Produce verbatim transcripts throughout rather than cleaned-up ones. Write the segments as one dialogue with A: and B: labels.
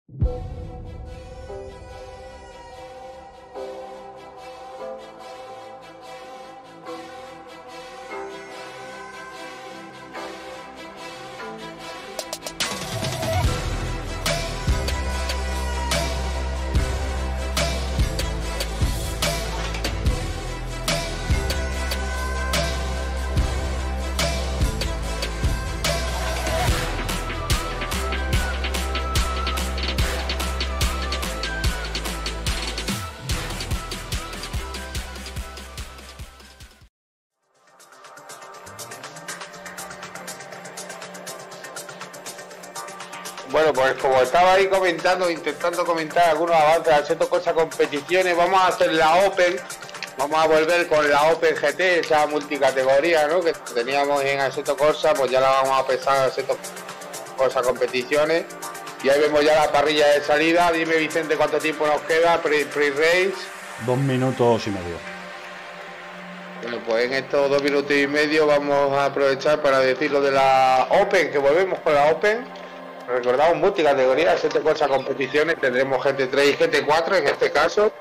A: Bueno, pues como estaba ahí comentando, intentando comentar algunos avances de Assetto Corsa competiciones, vamos a hacer la Open, vamos a volver con la Open G T, esa multicategoría, ¿no?, que teníamos en Assetto Corsa, pues ya la vamos a pesar en Assetto Corsa competiciones, y ahí vemos ya la parrilla de salida. Dime, Vicente, cuánto tiempo nos queda pre-race.
B: Dos minutos y medio.
A: Bueno, pues en estos dos minutos y medio vamos a aprovechar para decir lo de la Open, que volvemos con la Open. Recordamos multicategoría, Assetto Corsa competiciones, tendremos G T tres y G T cuatro en este caso.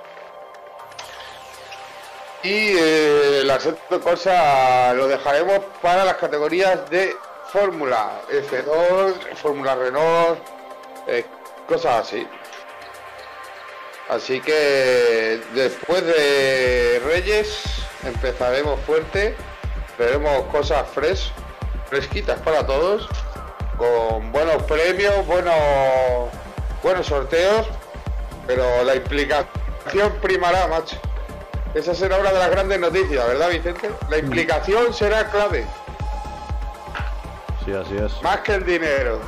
A: Y eh, la Assetto Corsa lo dejaremos para las categorías de Fórmula F dos, Fórmula Renault, eh, cosas así. Así que después de Reyes empezaremos fuerte, veremos cosas fresh, fresquitas para todos, con buenos premios, buenos, buenos sorteos, pero la implicación primará, macho. Esa será una de las grandes noticias, ¿verdad, Vicente? La implicación será clave.
B: Sí, así es.
A: Más que el dinero.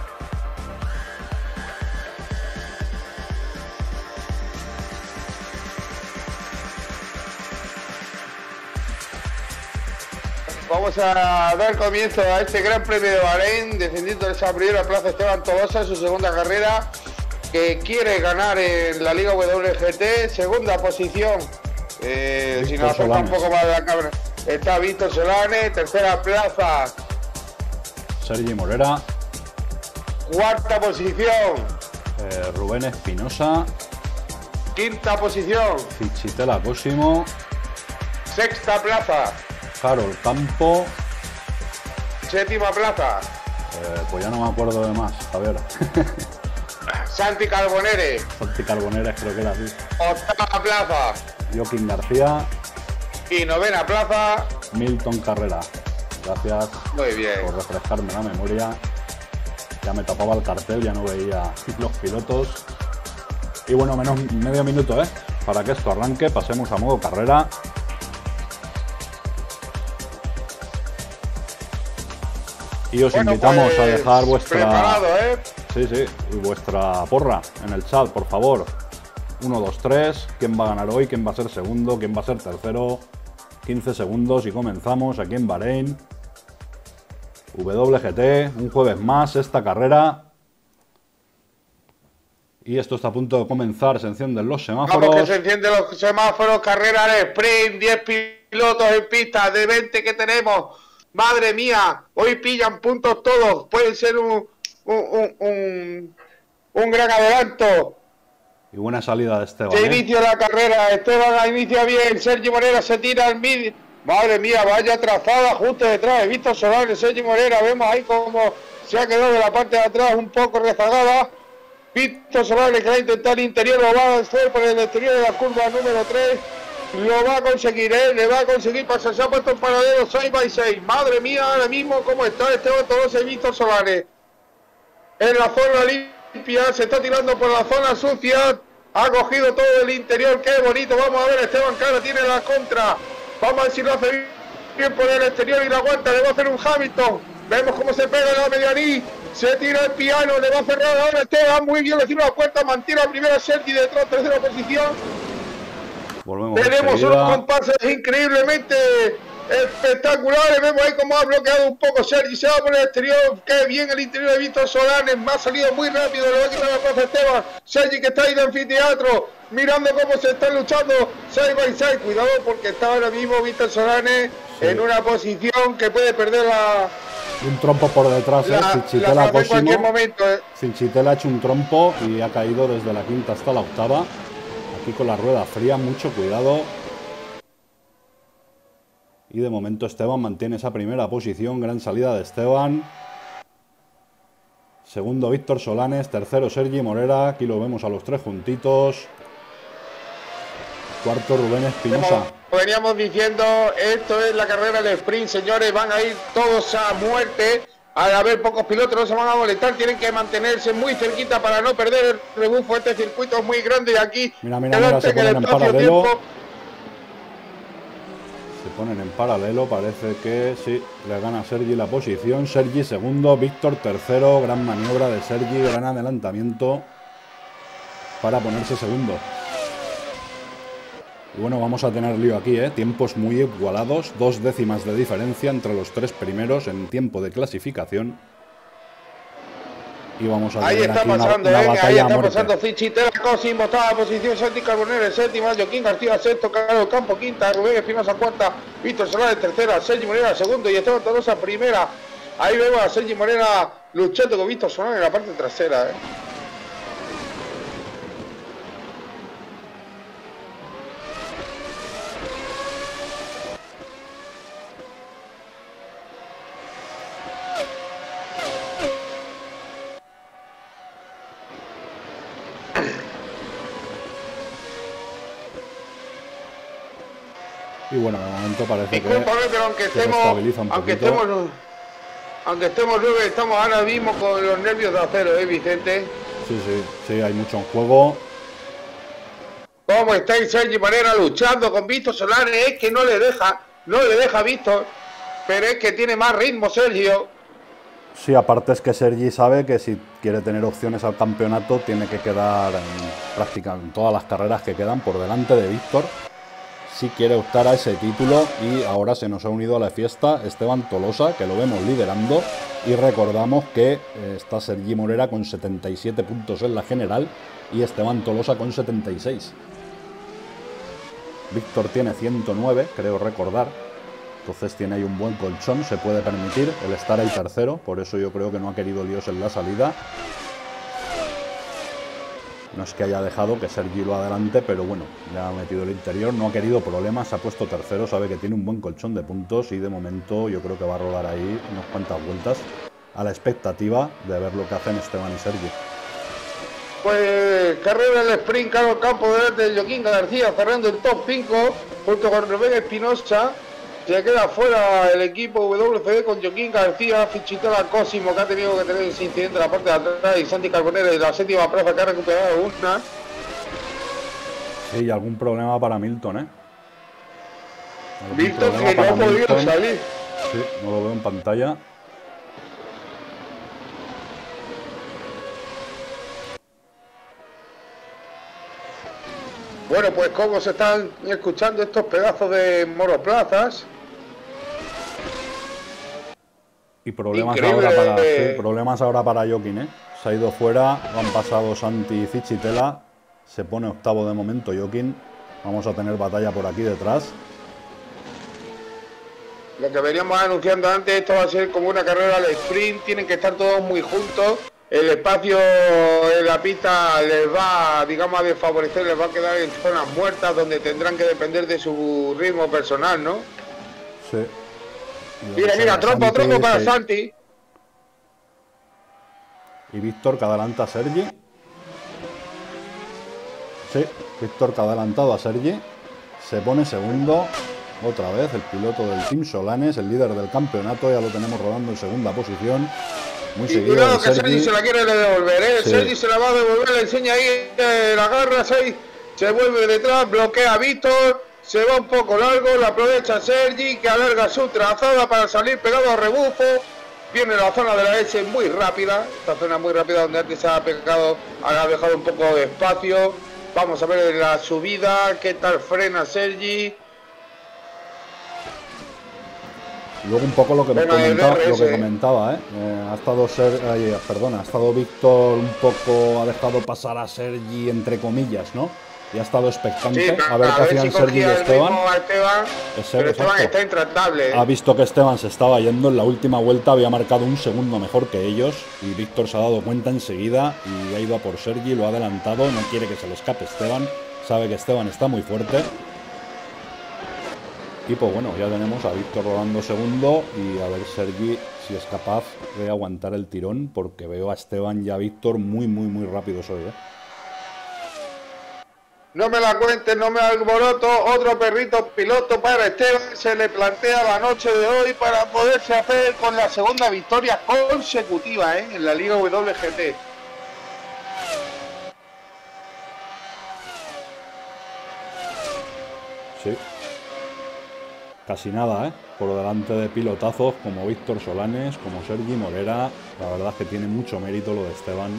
A: Vamos a dar comienzo a este Gran Premio de Bahrein, descendiendo de esa primera plaza Esteban Tolosa en su segunda carrera, que quiere ganar en la Liga W G T, segunda posición, eh, si nos acerca un poco más de la cámara, está Víctor Solane, tercera plaza
B: Sergi Morera,
A: cuarta posición
B: eh, Rubén Espinosa,
A: quinta posición
B: Fichitela Cosimo,
A: sexta plaza
B: Carol Campo,
A: séptima plaza
B: eh, pues ya no me acuerdo de más, a ver.
A: Santi Carbonere,
B: Santi Carboneras creo que era así,
A: octava plaza
B: Joaquín García
A: y novena plaza
B: Milton Carrera. Gracias.
A: Muy bien.
B: Por refrescarme la memoria. Ya me tapaba el cartel, ya no veía los pilotos. Y bueno, menos medio minuto, ¿eh? Para que esto arranque, pasemos a modo carrera. Y os bueno, invitamos pues, a dejar vuestra...
A: Preparado, ¿eh?
B: Sí, sí, y vuestra porra en el chat, por favor. uno, dos, tres. ¿Quién va a ganar hoy? ¿Quién va a ser segundo? ¿Quién va a ser tercero? quince segundos y comenzamos aquí en Bahrein. W G T, un jueves más esta carrera. Y esto está a punto de comenzar, se encienden los semáforos.
A: Vamos que se encienden los semáforos, carrera de sprint, diez pilotos en pista, de veinte que tenemos. Madre mía, hoy pillan puntos todos, puede ser un, un, un, un, un gran adelanto.
B: Y buena salida de Esteban.
A: Se
B: ¿eh?
A: inicia la carrera, Esteban inicia bien, Sergi Morera se tira al mid. Madre mía, vaya trazada justo detrás de Víctor Solane, Sergi Morera, vemos ahí como se ha quedado de la parte de atrás un poco rezagada. Víctor Solane que va a intentar interior, lo va a hacer por el exterior de la curva número tres. Lo va a conseguir, ¿eh? Le va a conseguir pasar, se ha puesto en paradero seis by seis. Madre mía, ahora mismo cómo está Esteban Tolosa y Víctor Solane. En la zona limpia, se está tirando por la zona sucia. Ha cogido todo el interior, qué bonito. Vamos a ver, Esteban Cara tiene la contra. Vamos a ver si lo hace bien por el exterior y la aguanta. Le va a hacer un Hamilton. Vemos cómo se pega en la medianí. Se tira el piano, le va a cerrar ahora Esteban. Muy bien, le tira la puerta, mantiene la primera Sergi detrás, tercera posición.
B: Volvemos
A: Tenemos unos compases increíblemente espectaculares. Vemos ahí cómo ha bloqueado un poco Sergi. Se va por el exterior. Qué bien el interior de Víctor Solane. Me ha salido muy rápido. Le va a quitar la plaza Esteban. Sergi que está ahí de anfiteatro. Mirando cómo se está luchando side by side. Cuidado porque está ahora mismo Víctor Solane sí. en una posición que puede perder la,
B: Un trompo por detrás, ¿eh? Fichitela Cosimo.
A: ¿eh?
B: Fichitela ha hecho un trompo y ha caído desde la quinta hasta la octava. Aquí con la rueda fría, mucho cuidado. Y de momento Esteban mantiene esa primera posición. Gran salida de Esteban. Segundo Víctor Solanes. Tercero Sergi Morera. Aquí lo vemos a los tres juntitos. Cuarto Rubén Espinosa.
A: Como veníamos diciendo, esto es la carrera del sprint, señores. Van a ir todos a muerte. Al haber pocos pilotos no se van a molestar. Tienen que mantenerse muy cerquita para no perder el rebufo. Este circuito es muy grande y aquí...
B: Mira, mira, mira, se ponen en paralelo. Tiempo, Se ponen en paralelo, parece que sí, le gana Sergi la posición. Sergi segundo, Víctor tercero, gran maniobra de Sergi, gran adelantamiento para ponerse segundo. Y bueno, vamos a tener lío aquí, ¿eh? Tiempos muy igualados, dos décimas de diferencia entre los tres primeros en tiempo de clasificación. Y vamos a
A: ahí
B: tener
A: está
B: aquí
A: pasando,
B: una, una
A: eh,
B: batalla
A: ahí
B: a
A: está
B: muerte.
A: pasando Fichitela Cosimo, octava posición, Santi Carbonero séptima, Joaquín García sexto, Carlos Campo quinta, Rubén Espinosa cuarta, Víctor Solares tercera, Sergi Morera segundo y Esteban Tolosa primera. Ahí vemos a Sergi Morera luchando con Víctor Solares en la parte trasera, eh.
B: Y bueno, de momento parece
A: Discúlpame,
B: que,
A: pero aunque
B: que
A: estemos,
B: se estabiliza un
A: aunque
B: poquito.
A: estemos, aunque estemos nueve, estamos ahora mismo con los nervios de acero, ¿eh, Vicente?
B: Sí, sí, sí, hay mucho en juego.
A: ¿Cómo está Sergi Morera luchando con Víctor Solares? Es que no le deja, no le deja Víctor, pero es que tiene más ritmo Sergio.
B: Sí, aparte es que Sergi sabe que si quiere tener opciones al campeonato tiene que quedar en prácticamente todas las carreras que quedan por delante de Víctor. Si quiere optar a ese título, y ahora se nos ha unido a la fiesta Esteban Tolosa, que lo vemos liderando, y recordamos que eh, está Sergi Morera con setenta y siete puntos en la general y Esteban Tolosa con setenta y seis. Víctor tiene ciento nueve, creo recordar, entonces tiene ahí un buen colchón, se puede permitir el estar ahí tercero, por eso yo creo que no ha querido Dios en la salida. No es que haya dejado que Sergi lo adelante, pero bueno, ya ha metido el interior, no ha querido problemas, se ha puesto tercero, sabe que tiene un buen colchón de puntos y de momento yo creo que va a rodar ahí unas cuantas vueltas a la expectativa de ver lo que hacen Esteban y Sergi.
A: Pues carrera del sprint, Carlos Campo delante de Joaquín García, cerrando el top cinco, junto con Rubén Espinosa. Se queda fuera el equipo W C D con Joaquín García, Fichitela Cosimo, que ha tenido que tener ese incidente en la parte de atrás, y Santi Carbonero en la séptima plaza, que ha recuperado una.
B: Sí, y algún problema para Milton, ¿eh?
A: Milton que no ha podido salir.
B: Sí, no lo veo en pantalla.
A: Bueno, pues como se están escuchando estos pedazos de monoplazas.
B: Y problemas
A: Increíble.
B: ahora para sí, problemas ahora para Joaquín, ¿eh? Se ha ido fuera, han pasado Santi y Fichitela. Se pone octavo de momento Joaquín. Vamos a tener batalla por aquí detrás.
A: Lo que veníamos anunciando antes, esto va a ser como una carrera al sprint, tienen que estar todos muy juntos. El espacio en la pista les va, digamos, a desfavorecer, les va a quedar en zonas muertas donde tendrán que depender de su ritmo personal, ¿no?
B: Sí.
A: Mira, mira, trompo,
B: Santi,
A: trompo para
B: sí.
A: Santi.
B: Y Víctor que adelanta a Sergi. Sí, Víctor que ha adelantado a Sergi. Se pone segundo. Otra vez el piloto del Team Solanes, el líder del campeonato. Ya lo tenemos rodando en segunda posición. Muy
A: Y
B: seguido
A: cuidado
B: de
A: que Sergi
B: Sergi.
A: se la quiere devolver, ¿eh?
B: Sí.
A: Sergi se la va a devolver, le enseña ahí, eh, la agarra, se, se vuelve detrás, bloquea a Víctor, se va un poco largo, la aprovecha Sergi, que alarga su trazada para salir pegado a rebufo. Viene la zona de la S muy rápida, esta zona muy rápida donde antes se ha pegado, ha dejado un poco de espacio. Vamos a ver la subida, qué tal frena Sergi.
B: Luego un poco lo que,
A: Bueno,
B: comentaba,
A: el
B: lo que
A: R S.
B: comentaba, ¿eh? Eh, ha estado Ser, ay, perdona, ha estado Víctor un poco, ha dejado pasar a Sergi entre comillas, ¿no? y ha estado expectante
A: sí,
B: a ver qué hacían
A: si
B: Sergi y Esteban.
A: Esteban
B: Ese,
A: pero Esteban
B: exacto.
A: está intratable. ¿eh?
B: Ha visto que Esteban se estaba yendo en la última vuelta, había marcado un segundo mejor que ellos y Víctor se ha dado cuenta enseguida y ha ido a por Sergi, lo ha adelantado, no quiere que se le escape Esteban, sabe que Esteban está muy fuerte. Y pues bueno, ya tenemos a Víctor rodando segundo y a ver Sergi si es capaz de aguantar el tirón, porque veo a Esteban y a Víctor muy, muy, muy rápidos hoy, ¿eh?
A: No me la cuentes, no me alboroto. Otro perrito piloto para Esteban. Se le plantea la noche de hoy para poderse hacer con la segunda victoria consecutiva, ¿eh? En la Liga W G T.
B: Sí. Casi nada, ¿eh? Por delante de pilotazos como Víctor Solanes, como Sergi Morera. La verdad es que tiene mucho mérito lo de Esteban.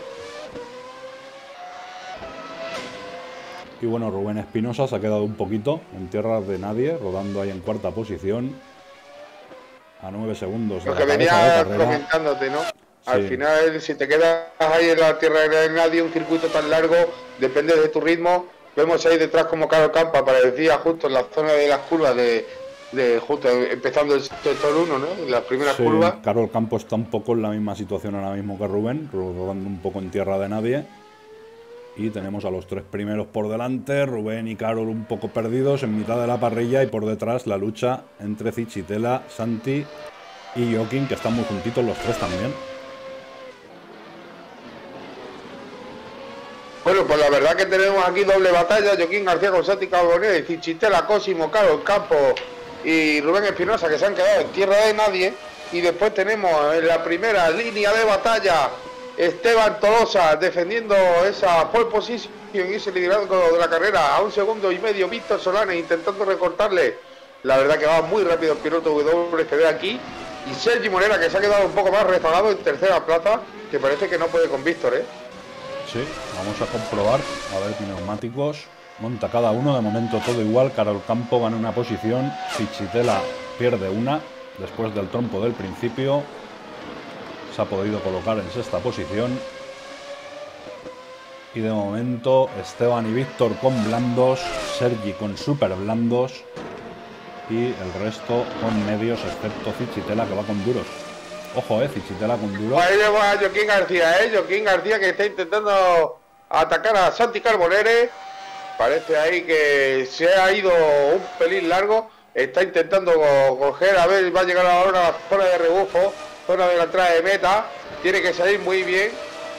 B: Y bueno, Rubén Espinosa se ha quedado un poquito en tierras de nadie, rodando ahí en cuarta posición. A nueve segundos de
A: Lo
B: la
A: que
B: cabeza de
A: venía
B: carrera.
A: comentándote, ¿no? Al
B: Sí.
A: final, si te quedas ahí en la tierra de nadie, un circuito tan largo, depende de tu ritmo. Vemos ahí detrás como Carlos Campa aparecía justo en la zona de las curvas de, de justo empezando el sector uno, ¿no? En las primeras
B: Sí,
A: curvas.
B: Carol Campos está un poco en la misma situación ahora mismo que Rubén, rodando un poco en tierra de nadie. Y tenemos a los tres primeros por delante, Rubén y Carol un poco perdidos en mitad de la parrilla y por detrás la lucha entre Zichitela, Santi y Joaquín, que están muy juntitos los tres también.
A: Bueno, pues la verdad que tenemos aquí doble batalla, Joaquín García con Santi Carbonell, Zichitela, Cosimo, Carlos Campos y Rubén Espinosa, que se han quedado en tierra de nadie. Y después tenemos en la primera línea de batalla Esteban Tolosa defendiendo esa pole position y ese liderazgo de la carrera a un segundo y medio. Víctor Solanes intentando recortarle. La verdad que va muy rápido el piloto W que ve aquí. Y Sergi Morera, que se ha quedado un poco más rezagado en tercera plaza, que parece que no puede con Víctor, ¿eh?
B: Sí, vamos a comprobar. A ver, neumáticos. Monta cada uno, de momento todo igual. Carol Campo gana una posición. Zichitela pierde una después del trompo del principio. Se ha podido colocar en sexta posición. Y de momento Esteban y Víctor con blandos, Sergi con super blandos y el resto con medios, excepto Zichitela, que va con duros. Ojo, eh, Zichitela con duros.
A: Ahí vemos a Joaquín García, eh, Joaquín García, que está intentando atacar a Santi Carbonell. Parece ahí que se ha ido un pelín largo. Está intentando coger, a ver, va a llegar ahora a la zona de rebufo, zona de la entrada de meta. Tiene que salir muy bien.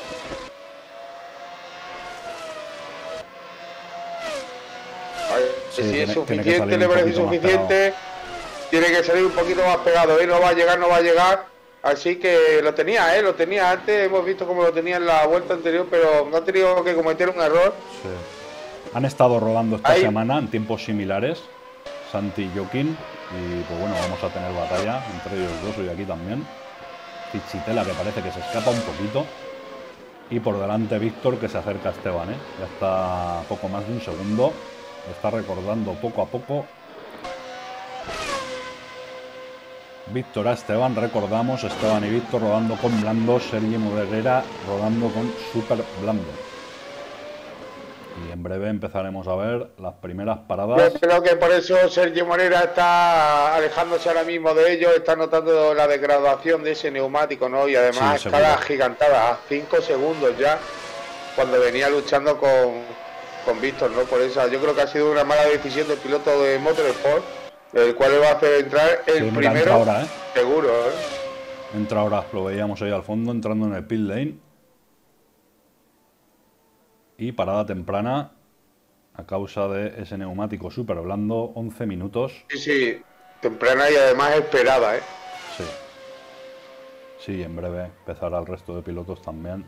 A: Ahí,
B: Sí,
A: si
B: tiene-
A: es
B: tiene que
A: suficiente,
B: salir
A: le
B: un
A: parece
B: poquito más
A: suficiente. Tiene que salir un poquito más pegado, ¿eh? No va a llegar, no va a llegar. Así que lo tenía, ¿eh? Lo tenía antes. Hemos visto cómo lo tenía en la vuelta anterior, pero no ha tenido que cometer un error.
B: Sí. Han estado rodando esta
A: Ahí.
B: semana en tiempos similares, Santi y Joaquín. Y pues bueno, vamos a tener batalla entre ellos dos hoy aquí también. Zichitela, que parece que se escapa un poquito. Y por delante Víctor, que se acerca a Esteban, ¿eh? Ya está a poco más de un segundo. Está recordando poco a poco. Víctor a Esteban, recordamos, Esteban y Víctor rodando con blando, Sergi Morera rodando con super blando. Y en breve empezaremos a ver las primeras paradas.
A: Yo creo que por eso Sergio Morera está alejándose ahora mismo de ellos, está notando la degradación de ese neumático, ¿no? Y además
B: Sí,
A: está
B: seguro.
A: gigantada, a cinco segundos ya, cuando venía luchando con, con Víctor, ¿no? Por eso yo creo que ha sido una mala decisión del piloto de Motorsport, el cual le va a hacer entrar el
B: Sí, mira,
A: primero,
B: entra ahora, ¿eh?
A: seguro, ¿eh?
B: Entra ahora, lo veíamos ahí al fondo, entrando en el pit lane. Y parada temprana a causa de ese neumático súper blando, once minutos.
A: Sí, sí, temprana y además esperada, ¿eh?
B: Sí. Sí, en breve empezará el resto de pilotos también.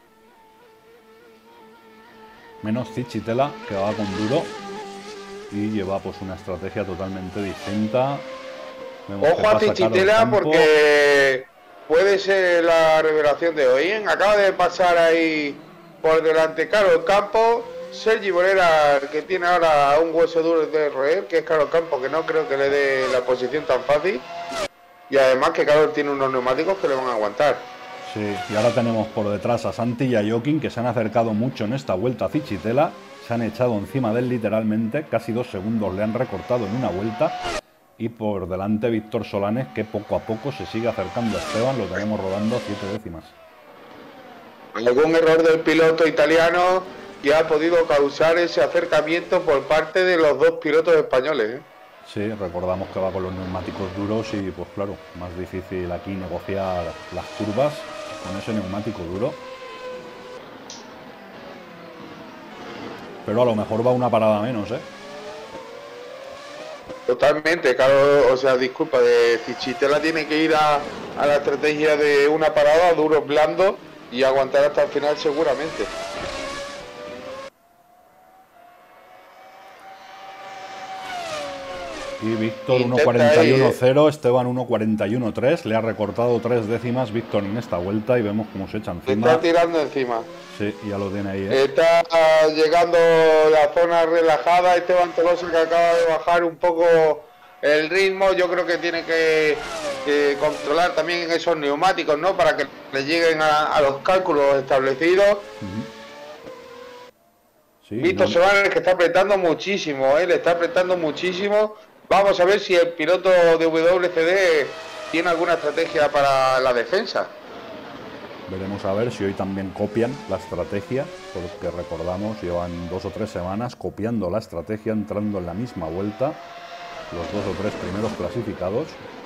B: Menos Zichitela, que va con duro y lleva pues una estrategia totalmente distinta. Vemos que
A: Ojo a
B: pasa Carol
A: Zichitela
B: Campo.
A: porque puede ser la revelación de hoy, ¿eh? Acaba de pasar ahí por delante Carlos Campos, Sergi Morera, que tiene ahora un hueso duro de roer, que es Carlos Campos, que no creo que le dé la posición tan fácil. Y además que Carlos tiene unos neumáticos que le van a aguantar.
B: Sí, y ahora tenemos por detrás a Santi y a Joaquín, que se han acercado mucho en esta vuelta a Cichitela. Se han echado encima de él literalmente, casi dos segundos le han recortado en una vuelta. Y por delante Víctor Solanes, que poco a poco se sigue acercando a Esteban, lo tenemos rodando a siete décimas.
A: Algún error del piloto italiano que ha podido causar ese acercamiento por parte de los dos pilotos españoles, ¿eh?
B: Sí, recordamos que va con los neumáticos duros y pues claro, más difícil aquí negociar las curvas con ese neumático duro. Pero a lo mejor va una parada menos, ¿eh?
A: Totalmente, claro, o sea, disculpa, de Cichitela tiene que ir a, a la estrategia de una parada, duros, blandos y aguantar hasta el final seguramente.
B: Y Víctor uno cuarenta y uno cero, Esteban uno cuarenta y uno tres. Le ha recortado tres décimas Víctor en esta vuelta y vemos cómo se echa encima.
A: Está tirando encima.
B: Sí, ya lo tiene ahí, ¿eh?
A: Está llegando la zona relajada. Esteban Tolosa, que acaba de bajar un poco el ritmo. Yo creo que tiene que, que controlar también esos neumáticos, ¿no? Para que le lleguen a, a los cálculos establecidos. Uh-huh. Sí, Víctor no... Solanes, que está apretando muchísimo, ¿eh? Le está apretando muchísimo. Vamos a ver si el piloto de W C D tiene alguna estrategia para la defensa.
B: Veremos a ver si hoy también copian la estrategia, porque recordamos, llevan dos o tres semanas copiando la estrategia, entrando en la misma vuelta, los dos o tres primeros clasificados.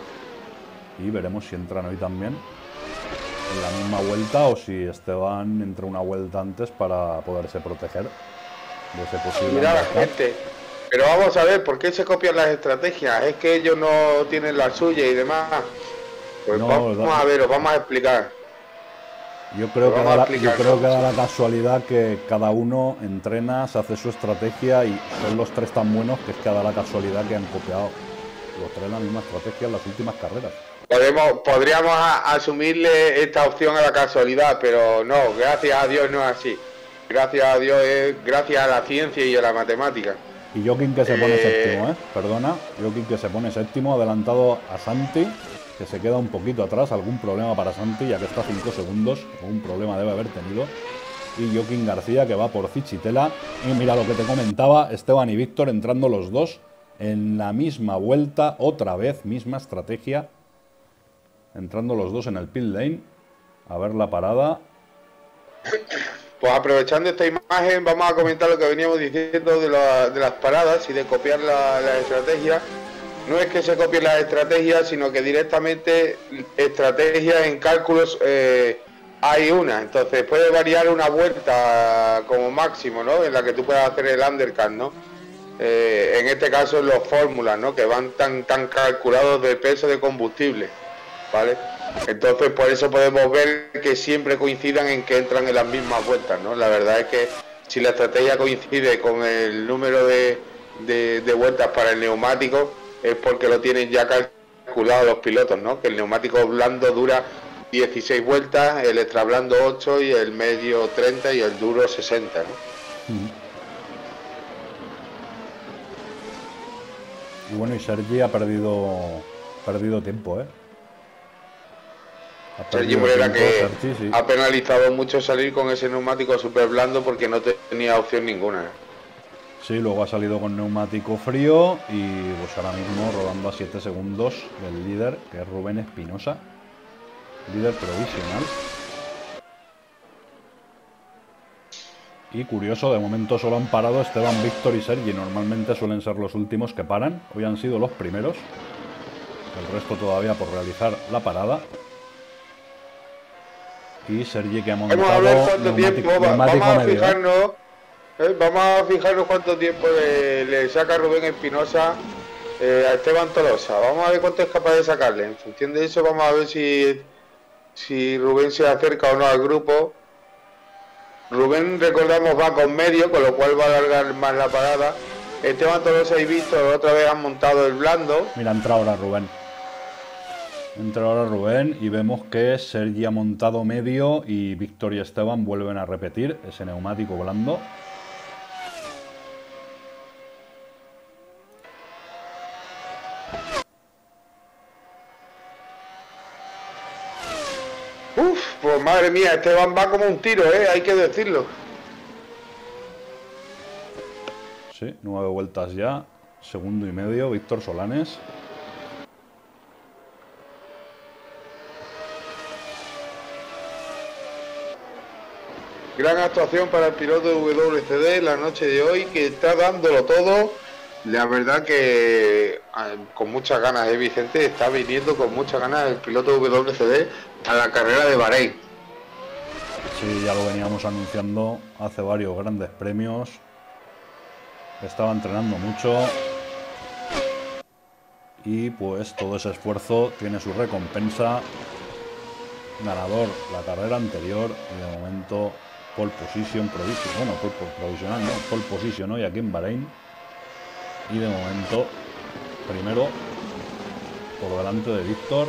B: Y veremos si entran hoy también en la misma vuelta o si Esteban entra una vuelta antes para poderse proteger de ese posible.
A: Mira la gente. Pero vamos a ver, ¿por qué se copian las estrategias? ¿Es que ellos no tienen la suya y demás? Pues no, vamos da... a ver, os vamos a explicar.
B: Yo creo, que da, la, yo creo que da la casualidad que cada uno entrena, se hace su estrategia y son los tres tan buenos que es que da la casualidad que han copiado los tres la misma estrategia en las últimas carreras.
A: Podemos, podríamos a, asumirle esta opción a la casualidad, pero no, gracias a Dios no es así. Gracias a Dios es gracias a la ciencia y a la matemática.
B: Y Joaquín que se pone eh... séptimo, ¿eh? Perdona. Joaquín que se pone séptimo, adelantado a Santi, que se queda un poquito atrás. Algún problema para Santi, ya que está a cinco segundos. Algún problema debe haber tenido. Y Joaquín García, que va por Cichitela. Y mira lo que te comentaba, Esteban y Víctor entrando los dos en la misma vuelta. Otra vez, misma estrategia. Entrando los dos en el pit lane. A ver la parada.
A: Pues aprovechando esta imagen, vamos a comentar lo que veníamos diciendo de, la, de las paradas y de copiar la, la estrategia. No es que se copien las estrategias, sino que directamente estrategias en cálculos eh, hay una. Entonces puede variar una vuelta como máximo, ¿no? En la que tú puedas hacer el undercut, ¿no? Eh, en este caso los fórmulas, ¿no? Que van tan, tan calculados de peso de combustible, ¿vale? Entonces por eso podemos ver que siempre coincidan en que entran en las mismas vueltas, ¿no? La verdad es que si la estrategia coincide con el número de, de, de vueltas para el neumático, es porque lo tienen ya calculado los pilotos, ¿no? Que el neumático blando dura dieciséis vueltas, el extra blando ocho y el medio treinta y el duro sesenta, ¿no?
B: Mm. Y bueno, y Sergi ha perdido, perdido tiempo, ¿eh?
A: Sergi Morera que Sergi, sí. Ha penalizado mucho salir con ese neumático súper blando porque no tenía opción ninguna, ¿eh?
B: Sí, luego ha salido con neumático frío y pues ahora mismo rodando a siete segundos del líder, que es Rubén Espinosa, líder provisional. Y curioso, de momento solo han parado Esteban, Víctor y Sergi. Normalmente suelen ser los últimos que paran, hoy han sido los primeros. El resto todavía por realizar la parada. Y Sergi que ha montado
A: vamos a ver cuánto tiempo, vamos a fijarnos, eh, vamos a fijarnos cuánto tiempo le, le saca Rubén Espinosa eh, a Esteban Tolosa. Vamos a ver cuánto es capaz de sacarle. En función de eso vamos a ver si, si Rubén se acerca o no al grupo. Rubén, recordamos, va con medio, con lo cual va a alargar más la parada. Esteban Tolosa y Víctor otra vez han montado el blando.
B: Mira, entra ahora Rubén. Entra ahora Rubén y vemos que Sergi ha montado medio y Víctor y Esteban vuelven a repetir ese neumático blando.
A: Uf, Pues madre mía, Esteban va como un tiro, ¿eh? Hay que decirlo.
B: Sí, nueve vueltas ya. Segundo y medio, Víctor Solanes.
A: Gran actuación para el piloto de W C D la noche de hoy, que está dándolo todo. La verdad que con muchas ganas, ¿eh, Vicente? Está viniendo con muchas ganas el piloto de W C D a la carrera de Bahrein.
B: Sí, ya lo veníamos anunciando hace varios grandes premios. Estaba entrenando mucho. Y pues todo ese esfuerzo tiene su recompensa. Ganador la carrera anterior y de momento pole position, provisional, bueno, pole provisional, no, pole position hoy aquí en Bahrein. Y de momento, primero, por delante de Víctor.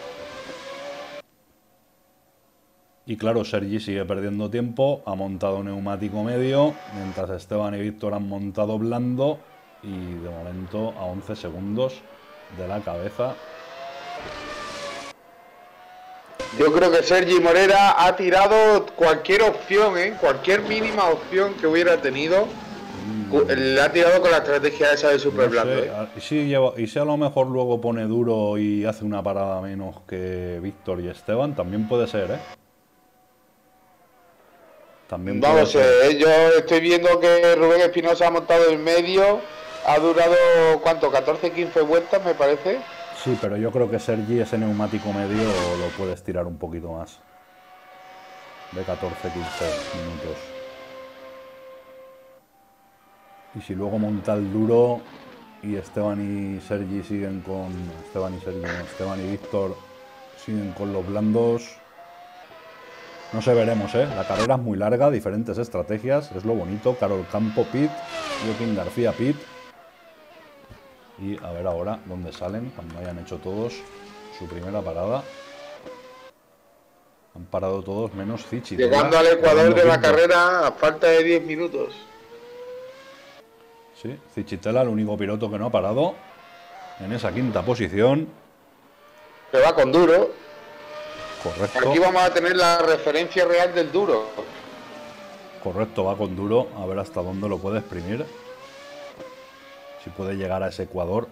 B: Y claro, Sergi sigue perdiendo tiempo, ha montado neumático medio, mientras Esteban y Víctor han montado blando. Y de momento a once segundos de la cabeza.
A: Yo creo que Sergi Morera ha tirado cualquier opción, ¿eh? Cualquier mínima opción que hubiera tenido, mm. le ha tirado con la estrategia esa de super blando. No sé, ¿eh?
B: y, si lleva, y si a lo mejor luego pone duro y hace una parada menos que Víctor y Esteban, también puede ser, ¿eh? También puede
A: Vamos,
B: ser.
A: Eh, yo estoy viendo que Rubén Espinosa ha montado en medio, ha durado, ¿cuánto? catorce, quince vueltas, me parece.
B: Sí, pero yo creo que Sergi ese neumático medio lo puedes tirar un poquito más. De catorce, quince minutos. Y si luego monta el duro y Esteban y Sergi siguen con... Esteban y Sergi, no, Esteban y Víctor siguen con los blandos. No sé, veremos, ¿eh? La carrera es muy larga, diferentes estrategias, es lo bonito. Carol Campo pit, Joaquín García pit. Y a ver ahora dónde salen, cuando hayan hecho todos su primera parada. Han parado todos menos Zichi.
A: Llegando al Ecuador de la carrera a falta de diez minutos.
B: Sí, Zichitela, el único piloto que no ha parado en esa quinta posición.
A: Que va con duro.
B: Correcto.
A: Aquí vamos a tener la referencia real del duro.
B: Correcto, va con duro. A ver hasta dónde lo puede exprimir. Si puede llegar a ese Ecuador.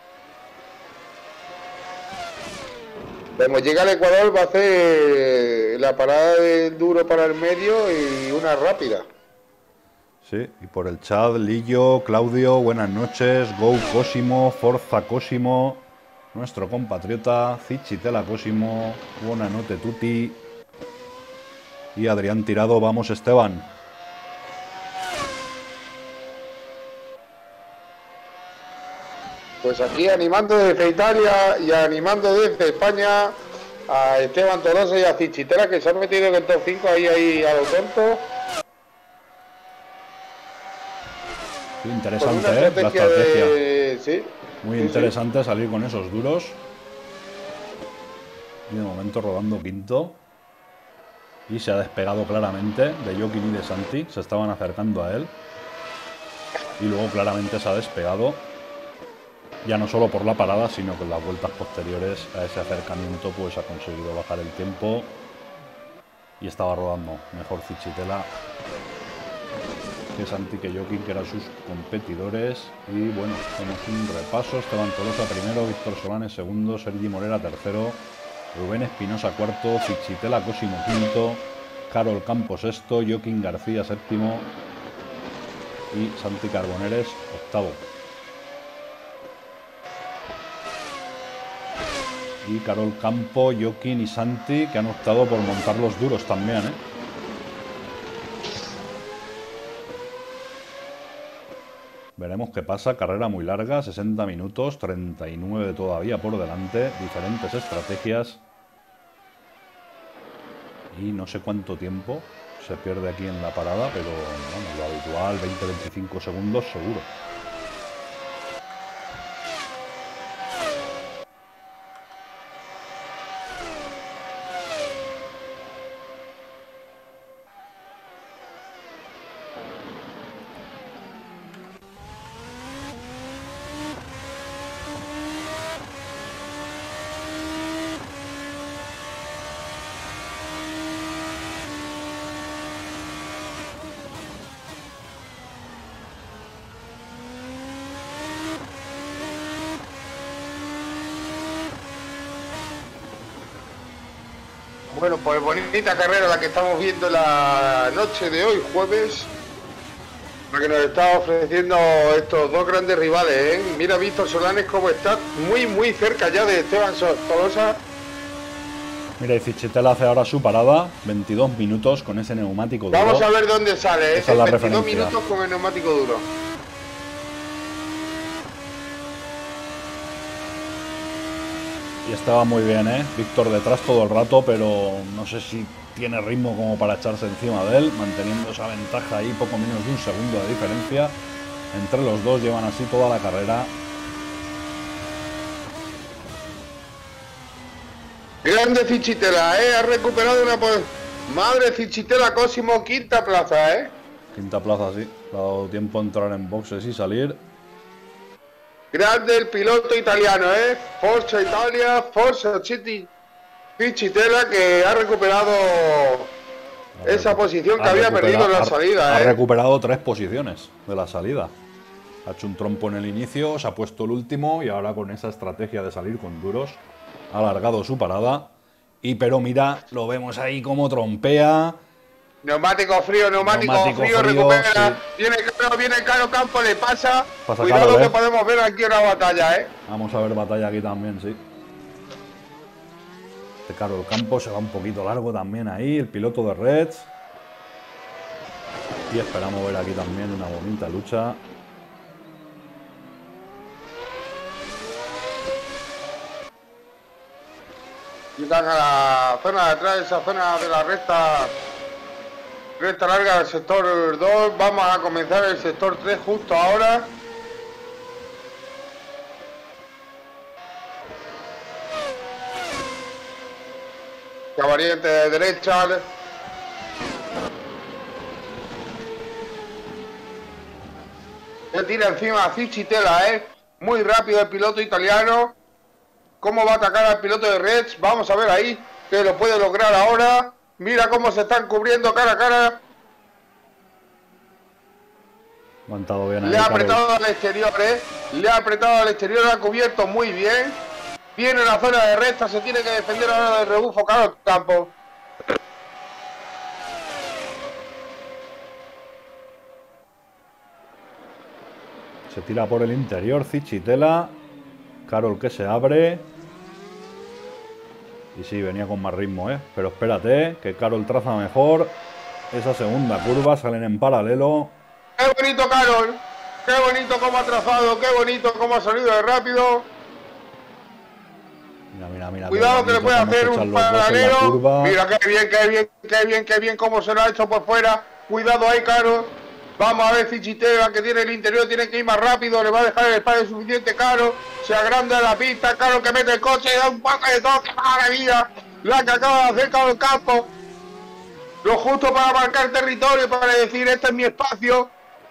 A: Como llega al Ecuador va a hacer la parada del duro para el medio y una rápida.
B: Sí, y por el chat, Lillo, Claudio, buenas noches. Go Cosimo, Forza Cosimo, nuestro compatriota, Zichitela Cosimo, buena noche tutti. Y Adrián Tirado, vamos Esteban.
A: Pues aquí animando desde Italia y animando desde España a Esteban Tolosa y a Zichitela, que se han metido en el top cinco ahí, ahí a lo tonto.
B: Sí, interesante, ¿eh? La estrategia.
A: De... Sí.
B: Muy
A: sí,
B: interesante
A: sí.
B: Salir con esos duros. Y de momento rodando quinto. Y se ha despegado claramente de Joaquín y de Santi. Se estaban acercando a él. Y luego claramente se ha despegado. Ya no solo por la parada, sino que en las vueltas posteriores a ese acercamiento pues ha conseguido bajar el tiempo. Y estaba rodando mejor Zichitela que Santi, que Joaquín, que eran sus competidores. Y bueno, hacemos un repaso. Esteban Tolosa primero, Víctor Solanes segundo, Sergi Morera tercero, Rubén Espinosa cuarto, Zichitela Cosimo quinto, Carol Campos sexto, Joaquín García séptimo y Santi Carboneres octavo. Y Carol Campo, Joaquín y Santi, que han optado por montar los duros también, ¿eh? Veremos qué pasa. Carrera muy larga, sesenta minutos, treinta y nueve todavía por delante. Diferentes estrategias. Y no sé cuánto tiempo se pierde aquí en la parada, pero bueno, lo habitual, veinte a veinticinco segundos seguro.
A: Bueno, pues bonita carrera la que estamos viendo la noche de hoy, jueves, la que nos está ofreciendo estos dos grandes rivales, ¿eh? Mira Víctor Solanes cómo está muy muy cerca ya de Esteban Tolosa.
B: Mira, y Fichitela hace ahora su parada, veintidós minutos con ese neumático duro.
A: Vamos a ver dónde sale,
B: esa
A: ¿eh?
B: es la
A: veintidós
B: referencia.
A: minutos con el neumático duro.
B: Y estaba muy bien, ¿eh? Víctor detrás todo el rato, pero no sé si tiene ritmo como para echarse encima de él, manteniendo esa ventaja ahí, poco menos de un segundo de diferencia. Entre los dos llevan así toda la carrera.
A: Grande Fichitela, ¿eh? Ha recuperado una... Madre Fichitela, Cosimo, quinta plaza, ¿eh?
B: Quinta plaza, sí. Le ha dado tiempo a entrar en boxes y salir.
A: Grande el piloto italiano, ¿eh? Forza Italia, Forza City. Fichitela que ha recuperado ha esa posición que había perdido en la salida,
B: ha,
A: ¿eh?
B: Ha recuperado tres posiciones de la salida. Ha hecho un trompo en el inicio, se ha puesto el último y ahora con esa estrategia de salir con duros ha alargado su parada. Y pero mira, lo vemos ahí como trompea.
A: Neumático frío, neumático,
B: neumático
A: frío,
B: frío,
A: recupera.
B: Sí.
A: Viene Caro, viene Caro Campo, le pasa.
B: Pasa
A: Cuidado
B: Caro,
A: que
B: ¿eh?
A: podemos ver aquí una batalla, ¿eh?
B: Vamos a ver batalla aquí también, sí. Este Caro Campo se va un poquito largo también ahí, el piloto de Reds. Y esperamos ver aquí también una bonita lucha.
A: Llegan a la zona de atrás, esa zona de la recta, recta larga del sector dos. Vamos a comenzar el sector tres justo ahora. La variante de derecha. Se tira encima a Fichitela, ¿eh? Muy rápido el piloto italiano. ¿Cómo va a atacar al piloto de Reds? Vamos a ver ahí que lo puede lograr ahora. Mira cómo se están cubriendo cara a cara.
B: Aguantado bien ahí,
A: Le ha
B: Carol.
A: apretado al exterior, ¿eh? Le ha apretado al exterior, ha cubierto muy bien. Viene la zona de recta, se tiene que defender ahora del rebufo Carlos Campos.
B: Se tira por el interior, Fichitela. Carol que se abre. Y sí, venía con más ritmo, ¿eh? Pero espérate, que Carol traza mejor. Esa segunda curva, salen en paralelo.
A: ¡Qué bonito, Carol! ¡Qué bonito cómo ha trazado! ¡Qué bonito cómo ha salido de rápido!
B: Mira, mira, mira.
A: Cuidado que le puede hacer un paralelo. Mira, qué bien, qué bien, qué bien, qué bien cómo se lo ha hecho por fuera. Cuidado ahí, Carol. Vamos a ver Fichitela que tiene el interior, tiene que ir más rápido, le va a dejar el espacio suficiente, Caro. Se agranda la pista, Caro que mete el coche, da un poco de toque, madre mía. La que acaba de hacer Caro el campo. Lo justo para marcar territorio, para decir, este es mi espacio.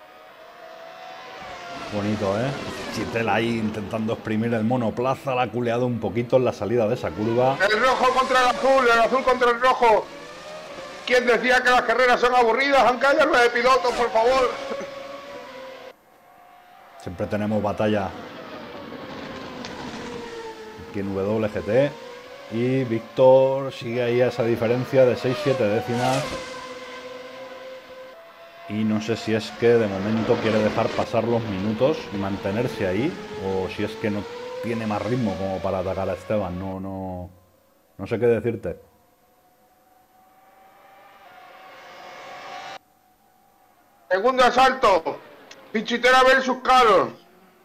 B: Bonito, ¿eh? Fichitela ahí intentando exprimir el monoplaza, la ha culeado un poquito en la salida de esa curva.
A: El rojo contra el azul, el azul contra el rojo. ¿Quién decía que las carreras son aburridas? Aunque haya nueve pilotos, por favor.
B: Siempre tenemos batalla aquí en W G T. Y Víctor sigue ahí a esa diferencia de seis siete décimas. Y no sé si es que de momento quiere dejar pasar los minutos y mantenerse ahí, o si es que no tiene más ritmo como para atacar a Esteban. No, no, no sé qué decirte.
A: Segundo asalto. Fichitela versus Carol.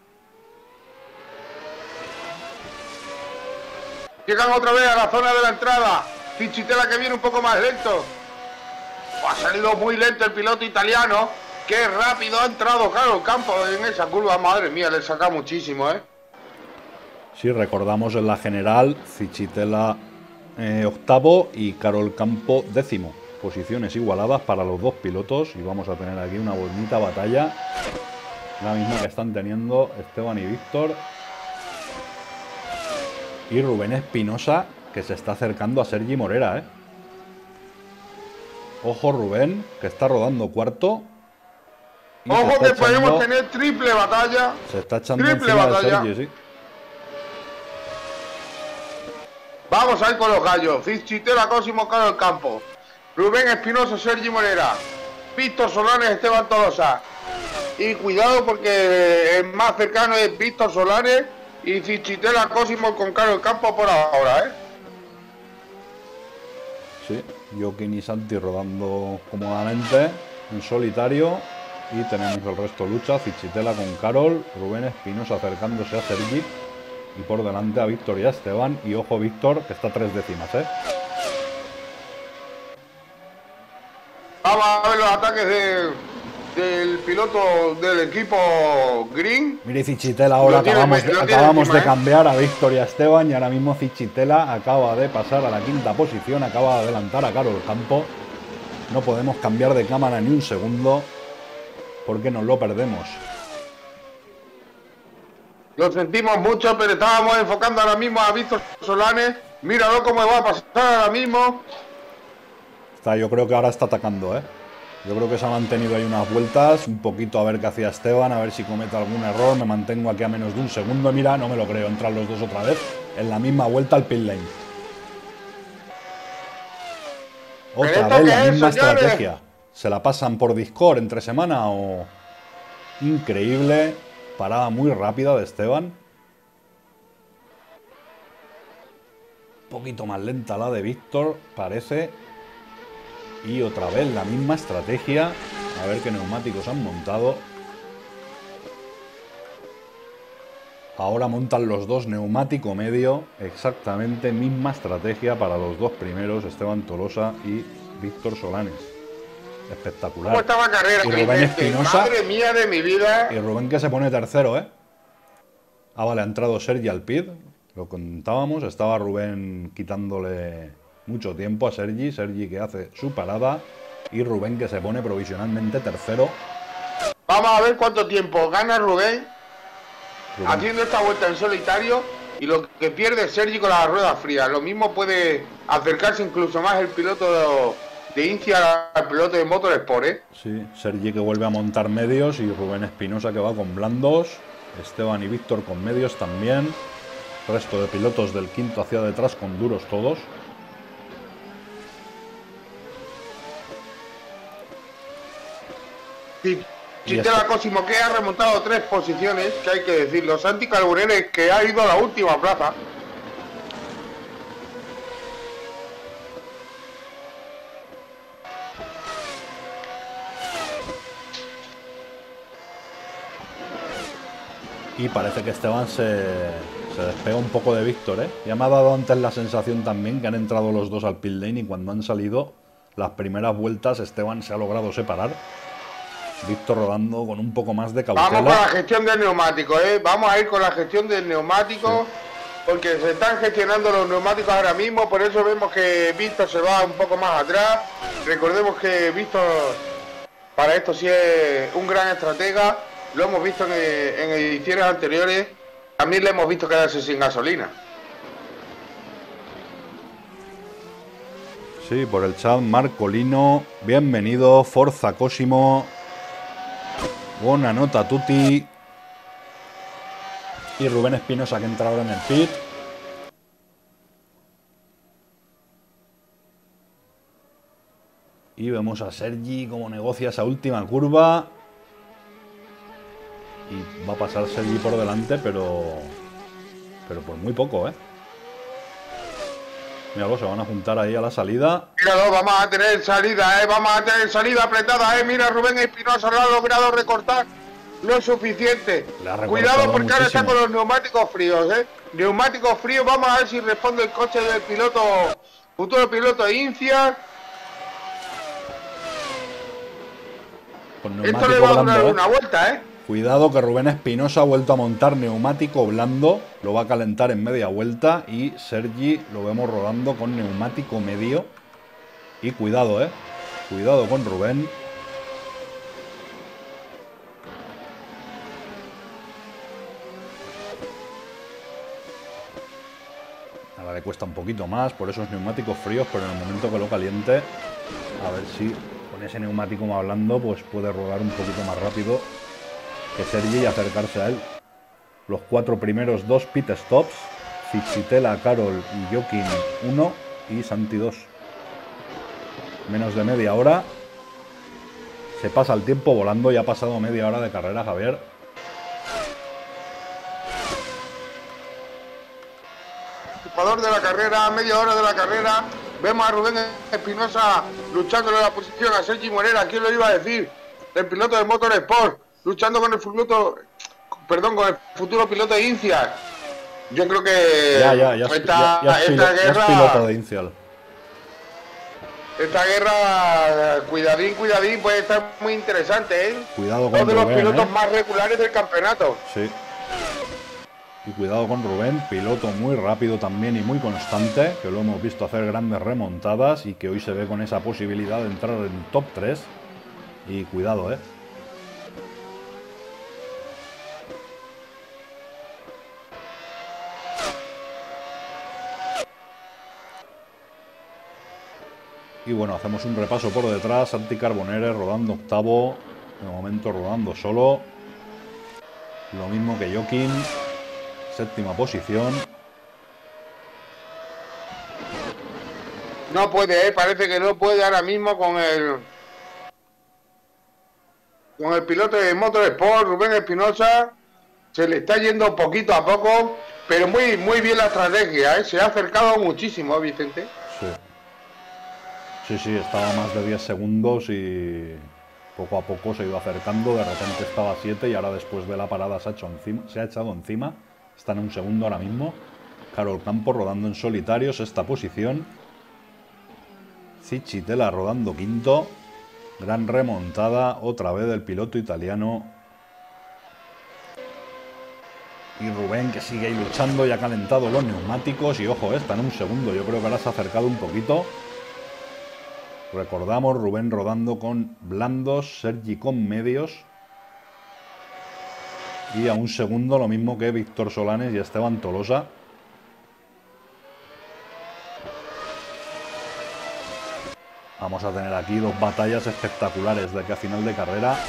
A: Llegan otra vez a la zona de la entrada. Fichitela que viene un poco más lento. Ha salido muy lento el piloto italiano. Qué rápido ha entrado Carol Campos en esa curva. Madre mía, le saca muchísimo, ¿eh?
B: Sí, recordamos en la general, Fichitela eh, octavo y Carol Campo décimo. Posiciones igualadas para los dos pilotos y vamos a tener aquí una bonita batalla. La misma que están teniendo Esteban y Víctor. Y Rubén Espinosa, que se está acercando a Sergi Morera, ¿eh? Ojo Rubén, que está rodando cuarto.
A: Ojo que podemos tener triple batalla.
B: Se está echando
A: triple
B: encima
A: batalla.
B: de Sergi, sí.
A: Vamos a ir con los gallos. Fichitela, Cosimo, Carlos Campo. Rubén Espinosa, Sergi Morera. Víctor Solanes, Esteban Tolosa. Y cuidado porque el más cercano es Víctor Solanes y Fichitela, Cosimo con Carlos Campo por ahora, ¿eh?
B: Sí, Joaquín y Santi rodando cómodamente en solitario. Y tenemos el resto lucha, Fichitela con Carol, Rubén Espinosa acercándose a Sergi. Y por delante a Víctor y a Esteban. Y ojo Víctor, que está a tres décimas, ¿eh?
A: Vamos a ver los ataques de, del piloto del equipo Green.
B: Mire Fichitela, ahora
A: tiene,
B: acabamos, de, acabamos encima, de cambiar ¿eh? a Víctor y a Esteban. Y ahora mismo Fichitela acaba de pasar a la quinta posición. Acaba de adelantar a Carol Campo. No podemos cambiar de cámara ni un segundo, porque nos lo perdemos.
A: Lo sentimos mucho, pero estábamos enfocando ahora mismo a Víctor Solanes. Míralo cómo va a pasar ahora mismo.
B: Está, yo creo que ahora está atacando, ¿eh? Yo creo que se ha mantenido ahí unas vueltas, un poquito a ver qué hacía Esteban, a ver si comete algún error. Me mantengo aquí a menos de un segundo. Mira, no me lo creo, entran los dos otra vez en la misma vuelta al pit lane. Otra vez la misma estrategia. ¿Se la pasan por Discord entre semana o...? Increíble. Parada muy rápida de Esteban. Un poquito más lenta la de Víctor, parece. Y otra vez la misma estrategia. A ver qué neumáticos han montado. Ahora montan los dos neumático medio. Exactamente misma estrategia para los dos primeros, Esteban Tolosa y Víctor Solanes. Espectacular.
A: ¿Cómo estaba la carrera?
B: Y Rubén Espinosa.
A: Madre mía de mi vida.
B: Y Rubén que se pone tercero, ¿eh? Ah, vale, ha entrado Sergi al pit. Lo contábamos. Estaba Rubén quitándole mucho tiempo a Sergi. Sergi que hace su parada. Y Rubén que se pone provisionalmente tercero.
A: Vamos a ver cuánto tiempo gana Rubén, Rubén haciendo esta vuelta en solitario. Y lo que pierde Sergi con las ruedas frías. Lo mismo puede acercarse incluso más el piloto de... de Incia al piloto de Motorsport, ¿eh?
B: Sí, Sergi que vuelve a montar medios y Rubén Espinosa que va con blandos. Esteban y Víctor con medios también. Resto de pilotos del quinto hacia detrás con duros todos.
A: Sí, Fichitela Cosimo que ha remontado tres posiciones, que hay que decirlo. Santi Carbureres que ha ido a la última plaza.
B: Y parece que Esteban se, se despega un poco de Víctor, ¿eh? Ya me ha dado antes la sensación también que han entrado los dos al pit lane y cuando han salido las primeras vueltas Esteban se ha logrado separar. Víctor rodando con un poco más de cautela.
A: Vamos con la gestión del neumático, ¿eh? Vamos a ir con la gestión del neumático, sí, porque se están gestionando los neumáticos ahora mismo, por eso vemos que Víctor se va un poco más atrás. Recordemos que Víctor para esto sí es un gran estratega. Lo hemos visto en, en ediciones anteriores. También le hemos visto quedarse sin gasolina.
B: Sí, por el chat, Marcolino. Bienvenido, Forza Cosimo. Buena nota, Tuti. Y Rubén Espinosa que entra ahora en el pit. Y vemos a Sergi cómo negocia esa última curva. Y va a pasar Sergi por delante, pero pero por muy poco, ¿eh? Míralo, se van a juntar ahí a la salida.
A: Míralo, vamos a tener salida, ¿eh? Vamos a tener salida apretada, ¿eh? Mira, Rubén Espinosa lo ha logrado recortar lo suficiente. Cuidado porque muchísimo. Ahora está con los neumáticos fríos, ¿eh? Neumáticos fríos, vamos a ver si responde el coche del piloto, futuro piloto Incia. Esto le va a durar blando, una ¿eh? vuelta, ¿eh?
B: Cuidado que Rubén Espinosa ha vuelto a montar neumático blando, lo va a calentar en media vuelta y Sergi lo vemos rodando con neumático medio. Y cuidado, eh, cuidado con Rubén. Ahora le cuesta un poquito más por esos neumáticos fríos, pero en el momento que lo caliente, a ver si con ese neumático más blando pues puede rodar un poquito más rápido que Sergi y acercarse a él. Los cuatro primeros dos pit stops Fichitela, Carol y Joaquín uno y Santi dos. Menos de media hora. Se pasa el tiempo volando, ya ha pasado media hora de carrera, Javier.
A: Jugador de la carrera, media hora de la carrera. Vemos a Rubén Espinosa luchando en la posición a Sergi Morera. ¿Quién lo iba a decir? El piloto de Motorsport, luchando con el piloto, perdón, con el futuro piloto de Incial. Yo creo que
B: ya, ya, ya,
A: esta,
B: ya, ya, es,
A: esta
B: pilo,
A: guerra,
B: ya es piloto de Incial.
A: Esta guerra, cuidadín, cuidadín, puede estar muy interesante, ¿eh?
B: Cuidado con
A: Uno de los
B: Rubén,
A: pilotos
B: ¿eh?
A: más regulares del campeonato.
B: Sí. Y cuidado con Rubén, piloto muy rápido también y muy constante, que lo hemos visto hacer grandes remontadas y que hoy se ve con esa posibilidad de entrar en top tres. Y cuidado, ¿eh? Y bueno, hacemos un repaso por detrás. Santi Carbonere rodando octavo, de momento rodando solo. Lo mismo que Joaquín, séptima posición.
A: No puede, ¿eh? Parece que no puede ahora mismo con el con el piloto de Motorsport, Rubén Espinosa. Se le está yendo poquito a poco, pero muy muy bien la estrategia, ¿eh? Se ha acercado muchísimo, Vicente.
B: Sí. Sí, sí, estaba a más de diez segundos y poco a poco se ha ido acercando. De repente estaba a siete y ahora después de la parada se ha, hecho encima, se ha echado encima. Está en un segundo ahora mismo. Carol Campos rodando en solitario, sexta posición. Fichitela rodando quinto. Gran remontada otra vez del piloto italiano. Y Rubén, que sigue ahí luchando, ya ha calentado los neumáticos. Y ojo, está en un segundo. Yo creo que ahora se ha acercado un poquito. Recordamos, Rubén rodando con blandos, Sergi con medios. Y a un segundo lo mismo que Víctor Solanes y Esteban Tolosa. Vamos a tener aquí dos batallas espectaculares de aquí a final de carrera.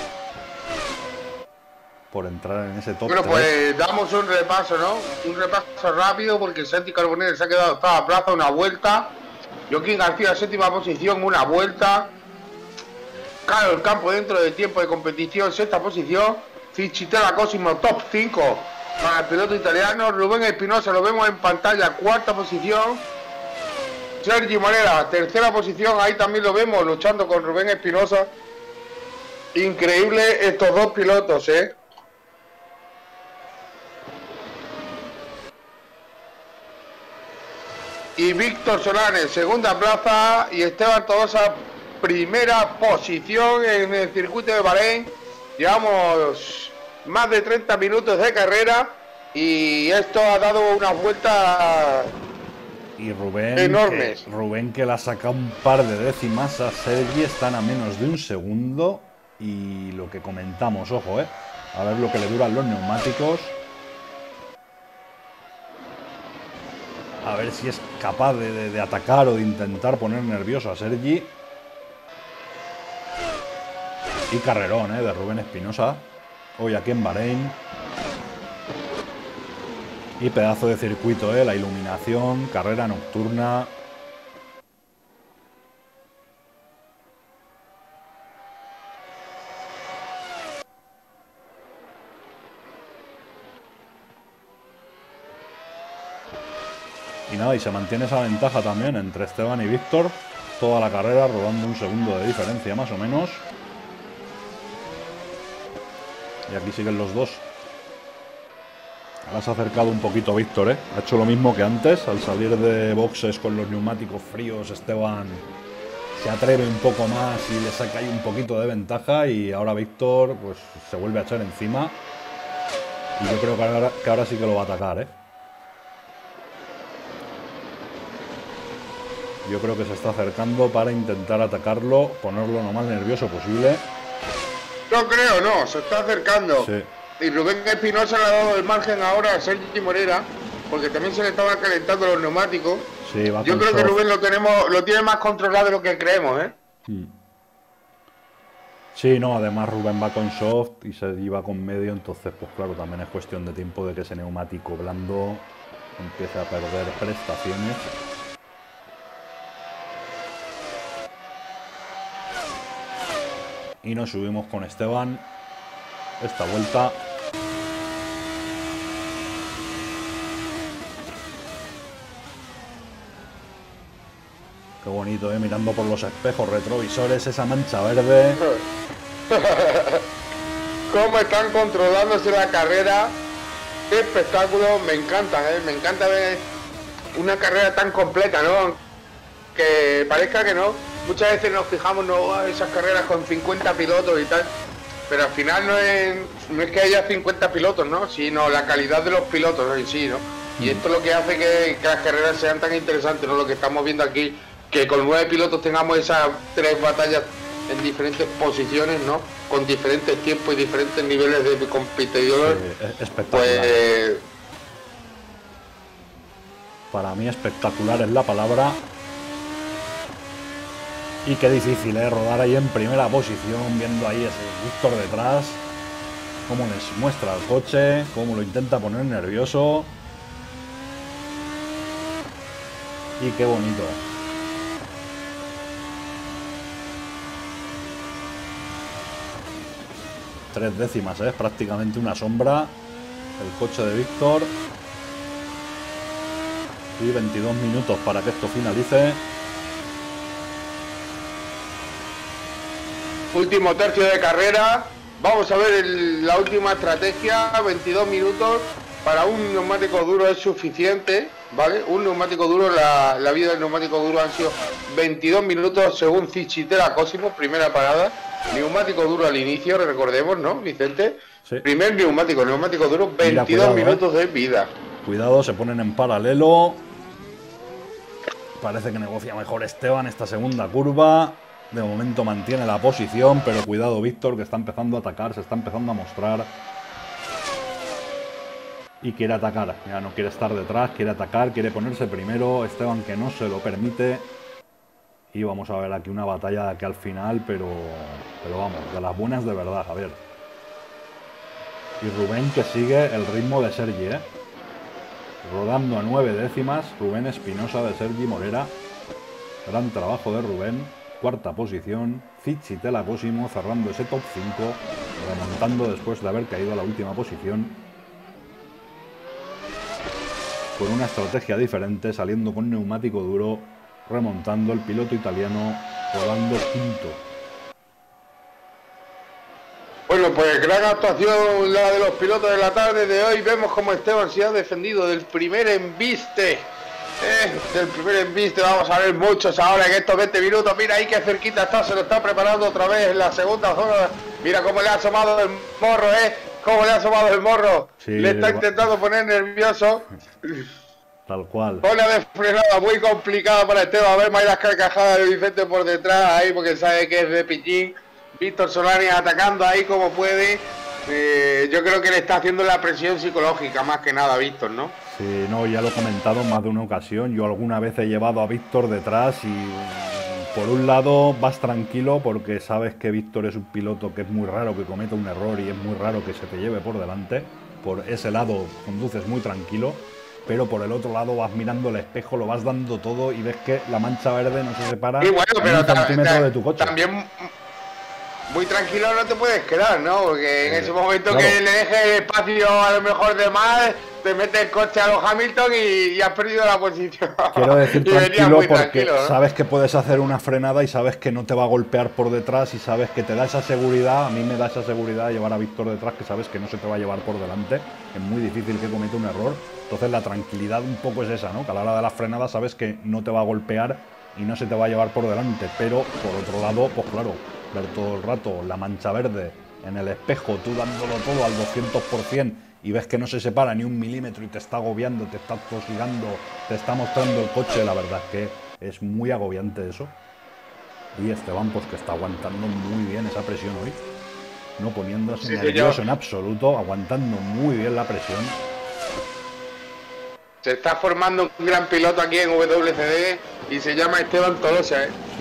B: Por entrar en ese top
A: Bueno,
B: tres.
A: pues damos un repaso, ¿no? Un repaso rápido porque Santi Carbonere se ha quedado octava a plaza, una vuelta. Joaquín García, séptima posición, una vuelta. Carol Campo dentro del tiempo de competición, sexta posición. Fichitela Cosimo, top cinco para el piloto italiano. Rubén Espinosa, lo vemos en pantalla, cuarta posición. Sergi Morera, tercera posición, ahí también lo vemos luchando con Rubén Espinosa. Increíble estos dos pilotos, ¿eh? Y Víctor Solanes, segunda plaza, y Esteban Tolosa, primera posición en el circuito de Bahrein. Llevamos más de treinta minutos de carrera y esto ha dado unas vueltas
B: y Rubén,
A: enormes.
B: Que, Rubén que la ha sacado un par de décimas a Sergi, están a menos de un segundo. Y lo que comentamos, ojo, eh, a ver lo que le duran los neumáticos. A ver si es capaz de, de, de atacar o de intentar poner nervioso a Sergi. Y carrerón, eh, de Rubén Espinosa. Hoy aquí en Bahrein. Y pedazo de circuito, eh, la iluminación, carrera nocturna. Y nada, y se mantiene esa ventaja también entre Esteban y Víctor. Toda la carrera rodando un segundo de diferencia más o menos. Y aquí siguen los dos. Ahora se ha acercado un poquito Víctor, ¿eh? Ha hecho lo mismo que antes. Al salir de boxes con los neumáticos fríos, Esteban se atreve un poco más y le saca ahí un poquito de ventaja. Y ahora Víctor pues se vuelve a echar encima. Y yo creo que ahora, que ahora sí que lo va a atacar, ¿eh? Yo creo que se está acercando para intentar atacarlo, ponerlo lo más nervioso posible.
A: No creo, no, se está acercando.
B: Sí.
A: Y Rubén Espinosa le ha dado el margen ahora a Sergi Morera, porque también se le estaban calentando los neumáticos.
B: Sí, va
A: Yo
B: con
A: creo
B: soft.
A: que Rubén lo tenemos, lo tiene más controlado de lo que creemos, ¿eh?
B: Hmm. Sí, no, además Rubén va con soft y Sergi va con medio, entonces pues claro, también es cuestión de tiempo de que ese neumático blando empiece a perder prestaciones. Y nos subimos con Esteban esta vuelta. Qué bonito, ¿eh? Mirando por los espejos retrovisores, esa mancha verde.
A: Cómo están controlándose la carrera. Qué espectáculo, me encanta, ¿eh? Me encanta ver una carrera tan completa, ¿no? Que parezca que no. Muchas veces nos fijamos, no, esas carreras con cincuenta pilotos y tal. Pero al final no es, no es que haya cincuenta pilotos, ¿no? Sino la calidad de los pilotos, ¿no? En sí, ¿no? Y esto es lo que hace que, que las carreras sean tan interesantes, ¿no? Lo que estamos viendo aquí, que con nueve pilotos tengamos esas tres batallas en diferentes posiciones, ¿no? Con diferentes tiempos y diferentes niveles de competidores.
B: Sí, espectacular.
A: Pues...
B: Para mí espectacular es la palabra. Y qué difícil, ¿eh? Rodar ahí en primera posición, viendo ahí ese Víctor detrás. Cómo les muestra el coche, cómo lo intenta poner nervioso. Y qué bonito. Tres décimas, ¿eh? Es prácticamente una sombra el coche de Víctor. Y veintidós minutos para que esto finalice.
A: Último tercio de carrera. Vamos a ver el, la última estrategia. veintidós minutos para un neumático duro es suficiente, ¿vale? Un neumático duro, la, la vida del neumático duro han sido veintidós minutos según Cichitela Cosimo, primera parada. Neumático duro al inicio, recordemos, ¿no, Vicente?
B: Sí.
A: Primer neumático, neumático duro, veintidós Mira, cuidado, minutos eh. de vida.
B: Cuidado, se ponen en paralelo. Parece que negocia mejor Esteban esta segunda curva. De momento mantiene la posición, pero cuidado Víctor, que está empezando a atacar, se está empezando a mostrar. Y quiere atacar, ya no quiere estar detrás, quiere atacar, quiere ponerse primero. Esteban que no se lo permite. Y vamos a ver aquí una batalla de aquí al final, pero, pero vamos, de las buenas de verdad, a ver. Y Rubén que sigue el ritmo de Sergi, ¿eh? Rodando a nueve décimas, Rubén Espinosa de Sergi Morera. Gran trabajo de Rubén. Cuarta posición, Cichitela Cosimo cerrando ese top cinco, remontando después de haber caído a la última posición. Con una estrategia diferente, saliendo con neumático duro, remontando el piloto italiano, rodando quinto.
A: Bueno, pues gran actuación la de los pilotos de la tarde de hoy. Vemos como Esteban se ha defendido del primer embiste. Eh, del primer embiste, vamos a ver muchos ahora en estos veinte minutos. Mira ahí que cerquita está, se lo está preparando otra vez en la segunda zona. Mira cómo le ha asomado el morro, eh. Cómo le ha asomado el morro. Sí, le está intentando poner nervioso.
B: Tal cual.
A: Una de frenada muy complicada para Esteban. A ver, más las carcajadas de Vicente por detrás ahí, porque sabe que es de pichín. Víctor Solari atacando ahí como puede. Eh, yo creo que le está haciendo la presión psicológica más que nada a Víctor, ¿no?
B: Sí, no, ya lo he comentado en más de una ocasión. Yo alguna vez he llevado a Víctor detrás y por un lado vas tranquilo porque sabes que Víctor es un piloto que es muy raro que cometa un error y es muy raro que se te lleve por delante. Por ese lado conduces muy tranquilo, pero por el otro lado vas mirando el espejo, lo vas dando todo y ves que la mancha verde no se separa
A: y bueno, pero
B: un centímetro de tu coche.
A: También muy tranquilo no te puedes quedar, ¿no? Porque en ese momento claro. que le dejes el espacio a lo mejor de más, te metes el coche a los Hamilton y, y has perdido la posición.
B: Quiero decir tranquilo porque tranquilo, ¿no? Sabes que puedes hacer una frenada y sabes que no te va a golpear por detrás y sabes que te da esa seguridad. A mí me da esa seguridad llevar a Víctor detrás, que sabes que no se te va a llevar por delante. Es muy difícil que cometa un error. Entonces la tranquilidad un poco es esa, ¿no? Que a la hora de la frenada sabes que no te va a golpear y no se te va a llevar por delante. Pero por otro lado, pues claro, ver todo el rato la mancha verde en el espejo, tú dándolo todo al doscientos por cien y ves que no se separa ni un milímetro y te está agobiando, te está tosigando, te está mostrando el coche, la verdad es que es muy agobiante eso. Y Esteban pues que está aguantando muy bien esa presión hoy, no poniéndose sí, nervioso en absoluto, aguantando muy bien la presión.
A: Se está formando un gran piloto aquí en W C D y se llama Esteban Tolosa, ¿eh?
B: Sí.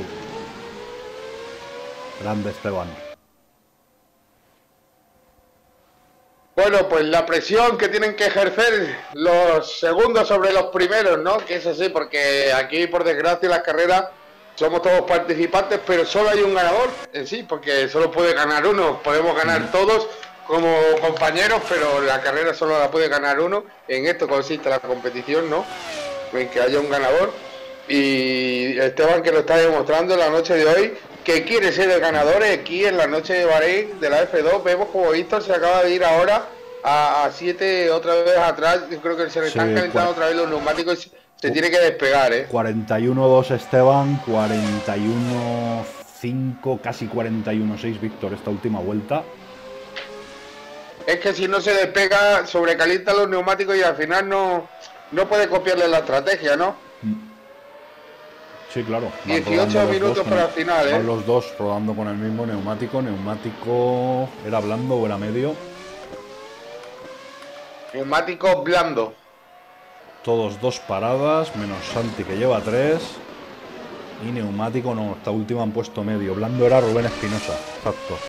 B: Grande Esteban.
A: Bueno, pues la presión que tienen que ejercer los segundos sobre los primeros, ¿no? Que es así, porque aquí, por desgracia, las carreras somos todos participantes, pero solo hay un ganador en sí, porque solo puede ganar uno. Podemos ganar todos como compañeros, pero la carrera solo la puede ganar uno. En esto consiste la competición, ¿no? En que haya un ganador. Y Esteban, que lo está demostrando en la noche de hoy, que quiere ser el ganador aquí en la noche de Bahrein de la F dos. Vemos como Víctor se acaba de ir ahora a siete otra vez atrás. Yo creo que se le están sí, calentando otra vez los neumáticos y se tiene que despegar, ¿eh?
B: cuarenta y uno dos Esteban, cuarenta y uno cinco, casi cuarenta y uno seis Víctor esta última vuelta.
A: Es que si no se despega, sobrecalienta los neumáticos y al final no, no puede copiarle la estrategia, ¿no?
B: Sí, claro.
A: dieciocho minutos para el final, ¿eh?
B: Los dos rodando con el mismo neumático. Neumático, ¿era blando o era medio?
A: Neumático blando.
B: Todos dos paradas, menos Santi que lleva tres. Y neumático no, esta última han puesto medio. Blando era Rubén Espinosa, exacto.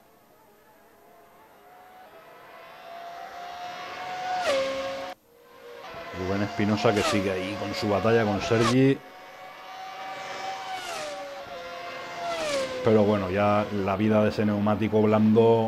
B: Rubén Espinosa que sigue ahí con su batalla con Sergi. Pero bueno, ya la vida de ese neumático blando,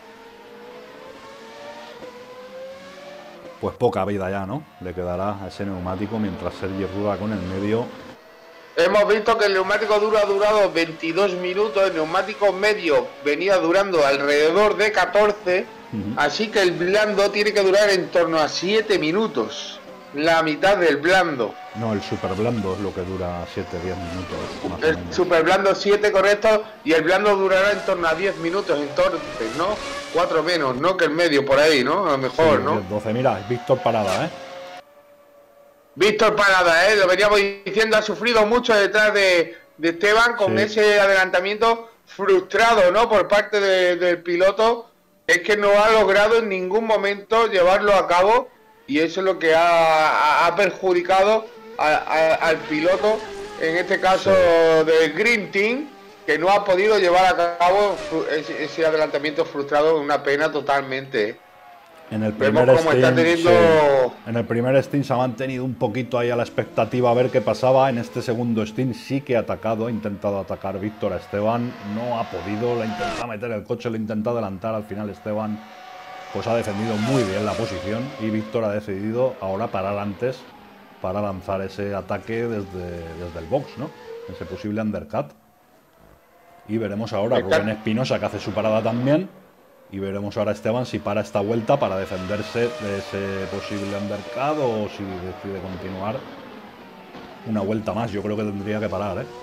B: pues poca vida ya, ¿no? Le quedará a ese neumático mientras Sergi rueda con el medio.
A: Hemos visto que el neumático duro ha durado veintidós minutos, el neumático medio venía durando alrededor de catorce, uh-huh. Así que el blando tiene que durar en torno a siete minutos. La mitad del blando.
B: No, el super blando es lo que dura siete a diez minutos. Más
A: el
B: o menos.
A: Super blando siete, correcto, y el blando durará en torno a diez minutos, entonces, ¿no? cuatro menos, ¿no? Que el medio por ahí, ¿no? A lo mejor, sí, ¿no?
B: diez, doce, mira, Víctor Parada, ¿eh?
A: Víctor Parada, ¿eh? Lo veníamos diciendo, ha sufrido mucho detrás de, de Esteban con sí. Ese adelantamiento frustrado, ¿no? Por parte de, del piloto. Es que no ha logrado en ningún momento llevarlo a cabo. Y eso es lo que ha, ha perjudicado a, a, al piloto, en este caso sí. Del Green Team, que no ha podido llevar a cabo ese, ese adelantamiento frustrado. Una pena totalmente.
B: En el primer
A: Vemos cómo
B: stint,
A: está teniendo...
B: sí. En el primer stint se ha mantenido un poquito ahí a la expectativa a ver qué pasaba. En este segundo stint sí que ha atacado, ha intentado atacar Víctor a Esteban. No ha podido, le ha intentado meter el coche, le ha intentado adelantar. Al final Esteban pues ha defendido muy bien la posición y Víctor ha decidido ahora parar antes para lanzar ese ataque desde, desde el box, ¿no? Ese posible undercut. Y veremos ahora a Rubén Espinosa, que hace su parada también. Y veremos ahora a Esteban si para esta vuelta para defenderse de ese posible undercut o si decide continuar una vuelta más. Yo creo que tendría que parar, ¿eh?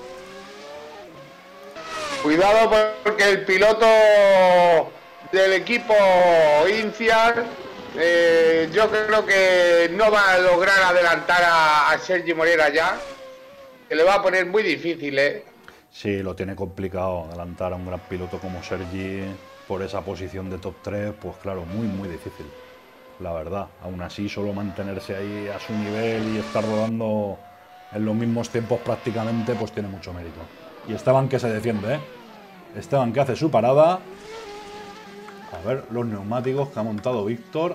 A: Cuidado porque el piloto del equipo Inciar, eh, yo creo que no va a lograr adelantar a, a Sergi Morera ya, que le va a poner muy difícil, ¿eh?
B: Sí, lo tiene complicado adelantar a un gran piloto como Sergi por esa posición de top tres, pues claro, muy muy difícil, la verdad. Aún así, solo mantenerse ahí a su nivel y estar rodando en los mismos tiempos prácticamente, pues tiene mucho mérito. Y Esteban que se defiende, ¿eh? Esteban que hace su parada. A ver, los neumáticos que ha montado Víctor.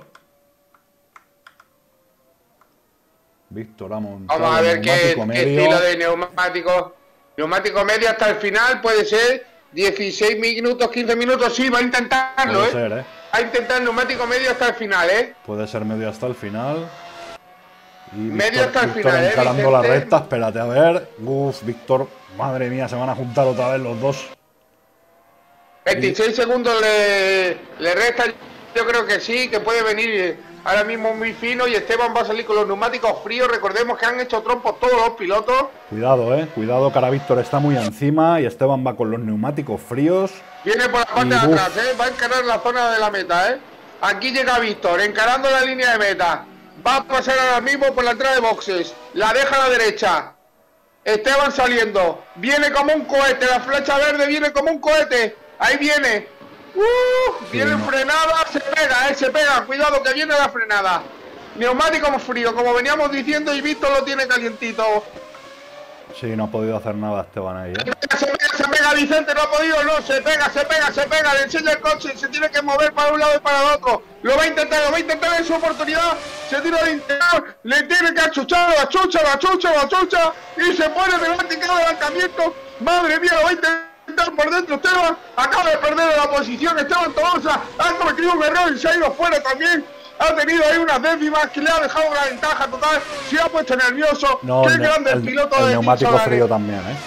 B: Víctor ha montado
A: Vamos a ver qué, qué estilo de neumático. Neumático medio hasta el final, puede ser dieciséis minutos, quince minutos, sí, va a intentarlo,
B: puede
A: ¿eh?
B: Ser, ¿eh?
A: Va a intentar neumático medio hasta el final, ¿eh?
B: Puede ser medio hasta el final. Y
A: medio
B: Víctor,
A: hasta el
B: Víctor
A: final,
B: encarando
A: ¿eh,
B: la recta, espérate a ver. Uf, Víctor, madre mía, se van a juntar otra vez los dos.
A: veintiséis y... segundos le, le restan, yo creo que sí, que puede venir ahora mismo muy fino y Esteban va a salir con los neumáticos fríos. Recordemos que han hecho trompos todos los pilotos.
B: Cuidado, eh, cuidado, que ahora Víctor está muy encima y Esteban va con los neumáticos fríos.
A: Viene por la parte y, de atrás, eh, va a encarar la zona de la meta, eh. Aquí llega Víctor, encarando la línea de meta. Va a pasar ahora mismo por la entrada de boxes. La deja a la derecha. Esteban saliendo. Viene como un cohete, la flecha verde viene como un cohete. Ahí viene. Uh,
B: sí,
A: viene
B: no.
A: frenada, se pega, eh, se pega. Cuidado que viene la frenada. Neumático frío, como veníamos diciendo, y Víctor lo tiene calientito.
B: Sí, no ha podido hacer nada Esteban ahí, ¿eh?
A: Se pega, se pega, Vicente, no ha podido, no, se pega, se pega, se pega, le enseña el coche, se tiene que mover para un lado y para el otro. Lo va a intentar, lo va a intentar en su oportunidad, se tira al interior, le tiene que achuchar, lo achucha, lo achucha, lo achucha, y se pone delante y queda adelantamiento. Madre mía, lo va a intentar por dentro Esteban, acaba de perder la posición, Esteban Tolosa ha cometido un error y se ha ido fuera también. Ha tenido ahí unas décimas que le ha dejado una ventaja total. Se ha puesto nervioso.
B: No,
A: Qué
B: el,
A: grande el,
B: el
A: piloto
B: el
A: de
B: neumático
A: Tinsolari.
B: frío también, ¿eh?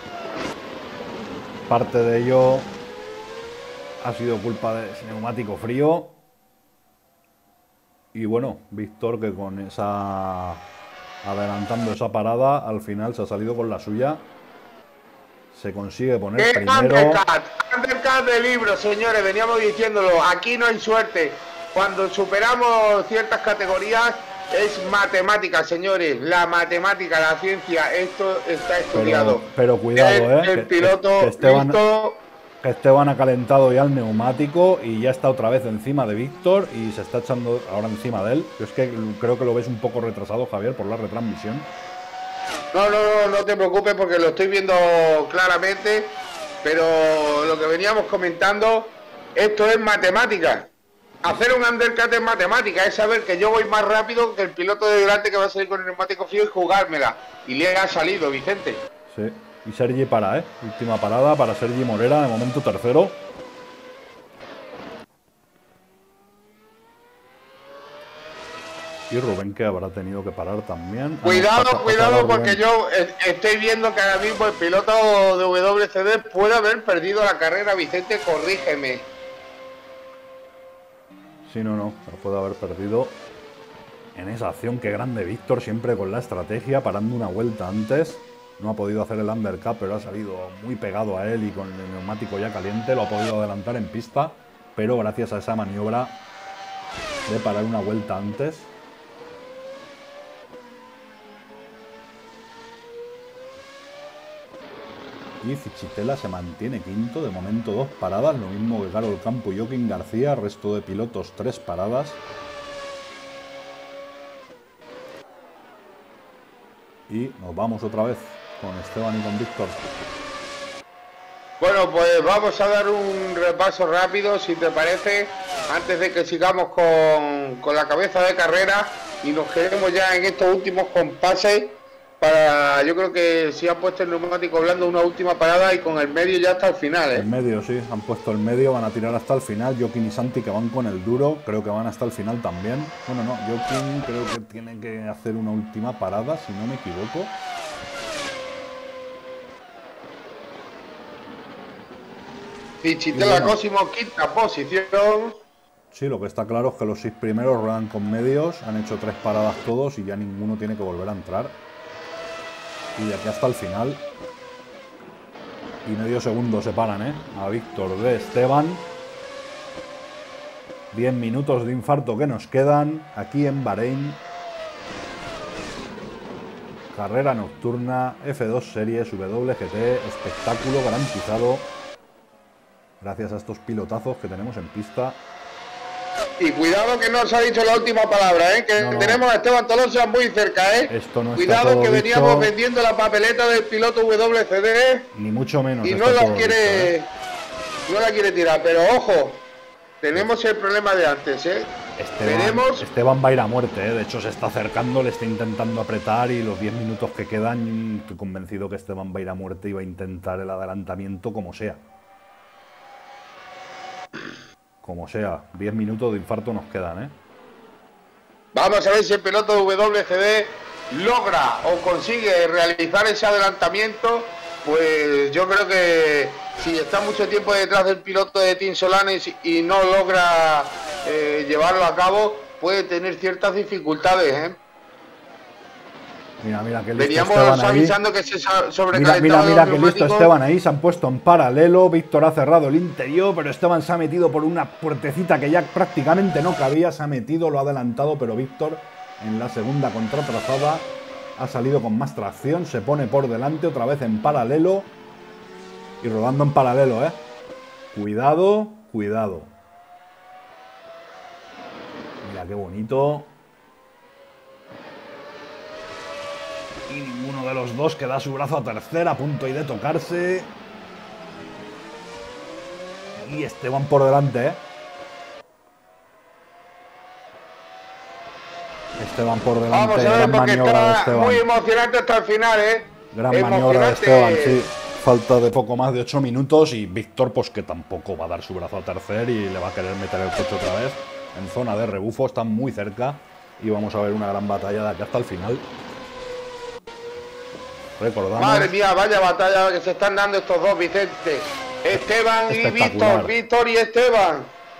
B: Parte de ello ha sido culpa de ese neumático frío. Y bueno, Víctor, que con esa... adelantando esa parada, al final se ha salido con la suya. Se consigue poner
A: ¡Qué
B: primero.
A: undercut! Undercut de libro, señores, veníamos diciéndolo. Aquí no hay suerte. Cuando superamos ciertas categorías es matemática, señores. La matemática, la ciencia, esto está estudiado.
B: Pero, pero cuidado,
A: el,
B: ¿eh?
A: El
B: que,
A: piloto
B: que Esteban,
A: listo.
B: que Esteban ha calentado ya el neumático y ya está otra vez encima de Víctor y se está echando ahora encima de él. Yo es que creo que lo ves un poco retrasado, Javier, por la retransmisión.
A: No, no, no, no te preocupes porque lo estoy viendo claramente, pero lo que veníamos comentando, esto es matemática. Hacer un undercut es matemática, es saber que yo voy más rápido que el piloto de delante que va a salir con el neumático frío y jugármela. Y le ha salido, Vicente.
B: Sí, y Sergi para, ¿eh? Última parada para Sergi Morera, de momento tercero. Y Rubén, que habrá tenido que parar también.
A: Cuidado,
B: Ah, no,
A: cuidado, porque yo estoy viendo que ahora mismo el piloto de W C D puede haber perdido la carrera. Vicente, corrígeme.
B: Sí, no, no, lo puede haber perdido en esa acción. Qué grande Víctor, siempre con la estrategia, parando una vuelta antes. No ha podido hacer el undercut, pero ha salido muy pegado a él y con el neumático ya caliente lo ha podido adelantar en pista, pero gracias a esa maniobra de parar una vuelta antes. Y Fichitela se mantiene quinto, de momento dos paradas, lo mismo que Carol Campo y Joaquín García, resto de pilotos tres paradas. Y nos vamos otra vez con Esteban y con Víctor.
A: Bueno, pues vamos a dar un repaso rápido, si te parece, antes de que sigamos con, con la cabeza de carrera y nos quedemos ya en estos últimos compases. Para, yo creo que si han puesto el neumático blando una última parada y con el medio ya hasta el final, ¿eh?
B: El medio, sí, han puesto el medio, van a tirar hasta el final. Joaquín y Santi que van con el duro, creo que van hasta el final también. Bueno, no, Joaquín creo que tiene que hacer una última parada, si no me equivoco.
A: Fichitela
B: bueno,
A: Cosimo, quinta posición.
B: Sí, lo que está claro es que los seis primeros ruedan con medios, han hecho tres paradas todos y ya ninguno tiene que volver a entrar. Y de aquí hasta el final. Y medio segundo separan, ¿eh? A Víctor de Esteban. diez minutos de infarto que nos quedan aquí en Bahrein. Carrera nocturna, F dos Series, W G T, espectáculo garantizado. Gracias a estos pilotazos que tenemos en pista.
A: Y cuidado que no se ha dicho la última palabra, ¿eh? Que no, no. tenemos a Esteban Tolosa muy cerca, ¿eh?
B: Esto no
A: cuidado
B: está
A: que
B: todo
A: veníamos
B: dicho.
A: vendiendo la papeleta del piloto W C D.
B: Ni mucho menos.
A: Y no la quiere, dicho, ¿eh? no la quiere tirar, pero ojo, tenemos el problema de antes, ¿eh?
B: Esteban,
A: Tenemos...
B: Esteban va a ir a muerte, ¿eh? De hecho se está acercando, le está intentando apretar y los diez minutos que quedan, estoy convencido que Esteban va a ir a muerte y va a intentar el adelantamiento como sea. Como sea, diez minutos de infarto nos quedan, ¿eh?
A: Vamos a ver si el piloto de W C D logra o consigue realizar ese adelantamiento. Pues yo creo que si está mucho tiempo detrás del piloto de Team Solanes y no logra eh, llevarlo a cabo, puede tener ciertas dificultades, ¿eh?
B: Mira, mira, que listo
A: Veníamos
B: Esteban
A: avisando
B: ahí.
A: que se sobrecalentaba.
B: Mira, mira, mira, que listo Esteban ahí. Se han puesto en paralelo. Víctor ha cerrado el interior, pero Esteban se ha metido por una puertecita que ya prácticamente no cabía. Se ha metido, lo ha adelantado, pero Víctor en la segunda contratrazada ha salido con más tracción. Se pone por delante, otra vez en paralelo. Y rodando en paralelo, ¿eh? Cuidado, cuidado. Mira, qué bonito. Y ninguno de los dos que da su brazo a tercera, a punto y de tocarse. Y Esteban por delante, ¿eh? Esteban por delante.
A: Vamos a ver,
B: gran
A: porque
B: maniobra de
A: está
B: Esteban.
A: muy emocionante hasta el final, ¿eh?
B: Gran maniobra de Esteban, sí. Falta de poco más de ocho minutos y Víctor, pues que tampoco va a dar su brazo a tercer y le va a querer meter el pecho otra vez. En zona de rebufo, están muy cerca y vamos a ver una gran batalla de aquí hasta el final. Recordamos.
A: Madre mía, vaya batalla que se están dando estos dos, Vicente. Esteban y Víctor, Víctor y Esteban.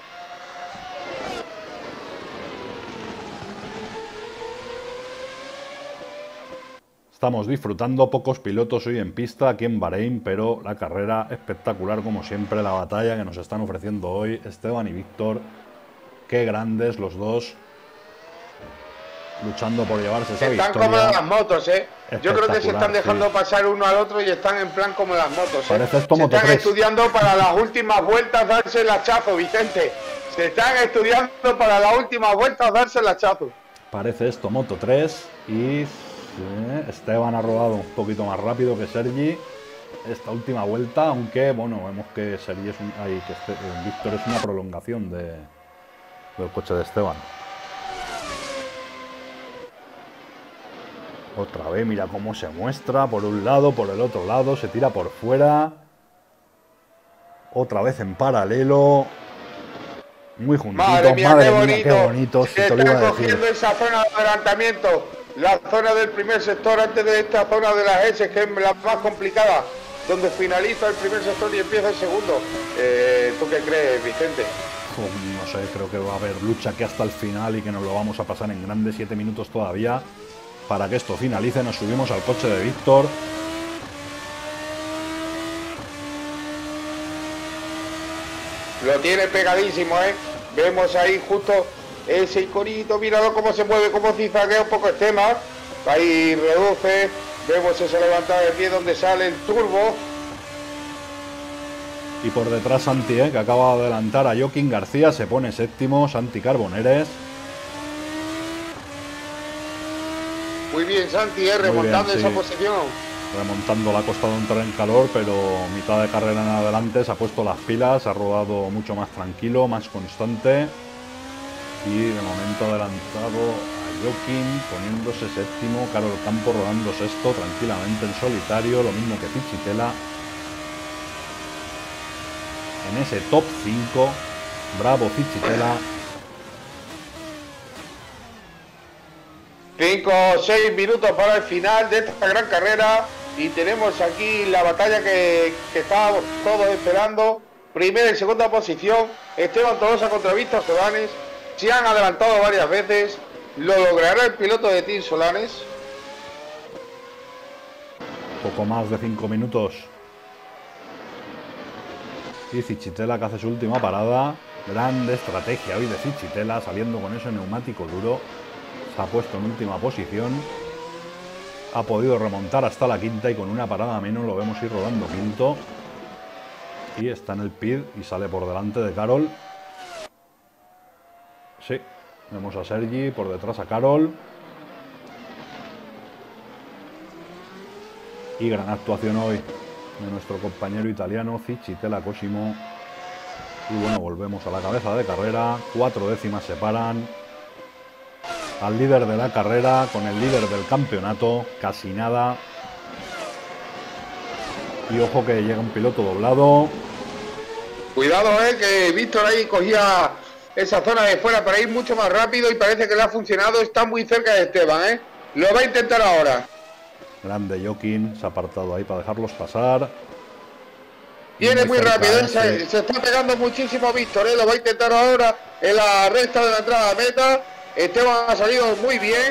B: Estamos disfrutando, pocos pilotos hoy en pista aquí en Bahrein, pero la carrera espectacular como siempre, la batalla que nos están ofreciendo hoy Esteban y Víctor. Qué grandes los dos, luchando por llevarse esa victoria.
A: Están como las motos, ¿eh? Yo creo que se están dejando
B: sí.
A: pasar uno al otro y están en plan como las motos, ¿eh?
B: Parece esto
A: se
B: Moto
A: están
B: tres.
A: estudiando para las últimas vueltas darse el hachazo, Vicente. Se están estudiando para las últimas vueltas darse el hachazo.
B: Parece esto Moto tres y sí, Esteban ha rodado un poquito más rápido que Sergi esta última vuelta, aunque bueno, vemos que Sergi es un, ay, que este, eh, Víctor es una prolongación de, del coche de Esteban. Otra vez, mira cómo se muestra, por un lado, por el otro lado, se tira por fuera. Otra vez en paralelo. Muy juntitos,
A: madre mía,
B: madre
A: qué
B: mía,
A: bonito.
B: qué bonito, si
A: se
B: te lo iba
A: están
B: a decir.
A: cogiendo esa zona de adelantamiento, la zona del primer sector antes de esta zona de las S, que es la más complicada, donde finaliza el primer sector y empieza el segundo. Eh, ¿Tú qué crees, Vicente?
B: Pues no sé, creo que va a haber lucha aquí hasta el final y que nos lo vamos a pasar en grande, siete minutos todavía. Para que esto finalice, nos subimos al coche de Víctor.
A: Lo tiene pegadísimo, ¿eh? Vemos ahí justo ese iconito, míralo cómo se mueve, cómo zigzaguea un poco el tema. Ahí reduce, vemos ese levantar de pie donde sale el turbo.
B: Y por detrás Santi, ¿eh? Que acaba de adelantar a Joaquín García, se pone séptimo, Santi Carboneres.
A: Muy bien, Santi, ¿eh? Remontando
B: bien, sí.
A: esa posición.
B: Remontando, le ha costado entrar en calor, pero mitad de carrera en adelante se ha puesto las pilas, ha rodado mucho más tranquilo, más constante. Y de momento adelantado a Joaquín, poniéndose séptimo, Karol Campos rodando sexto tranquilamente en solitario, lo mismo que Fisichella. En ese top cinco, bravo Fisichella.
A: cinco o seis minutos para el final de esta gran carrera y tenemos aquí la batalla que, que estábamos todos esperando. Primera y segunda posición, Esteban Tolosa contra Víctor Solanes. Se han adelantado varias veces. ¿Lo logrará el piloto de Team Solanes?
B: Poco más de cinco minutos. Y Fisichella que hace su última parada. Grande estrategia hoy de Fisichella, saliendo con ese neumático duro. Se ha puesto en última posición. Ha podido remontar hasta la quinta y con una parada menos lo vemos ir rodando quinto. Y está en el pit y sale por delante de Karol. Sí, vemos a Sergi, por detrás a Karol. Y gran actuación hoy de nuestro compañero italiano Fisichella Cosimo. Y bueno, volvemos a la cabeza de carrera. Cuatro décimas separan al líder de la carrera con el líder del campeonato, casi nada. Y ojo que llega un piloto doblado.
A: Cuidado, eh, que Víctor ahí cogía esa zona de fuera para ir mucho más rápido y parece que le ha funcionado. Está muy cerca de Esteban, eh. Lo va a intentar ahora.
B: Grande Joaquín, se ha apartado ahí para dejarlos pasar.
A: Viene muy, muy rápido, eh, se, se está pegando muchísimo Víctor, eh. Lo va a intentar ahora en la recta de la entrada a meta. Esteban ha salido muy bien.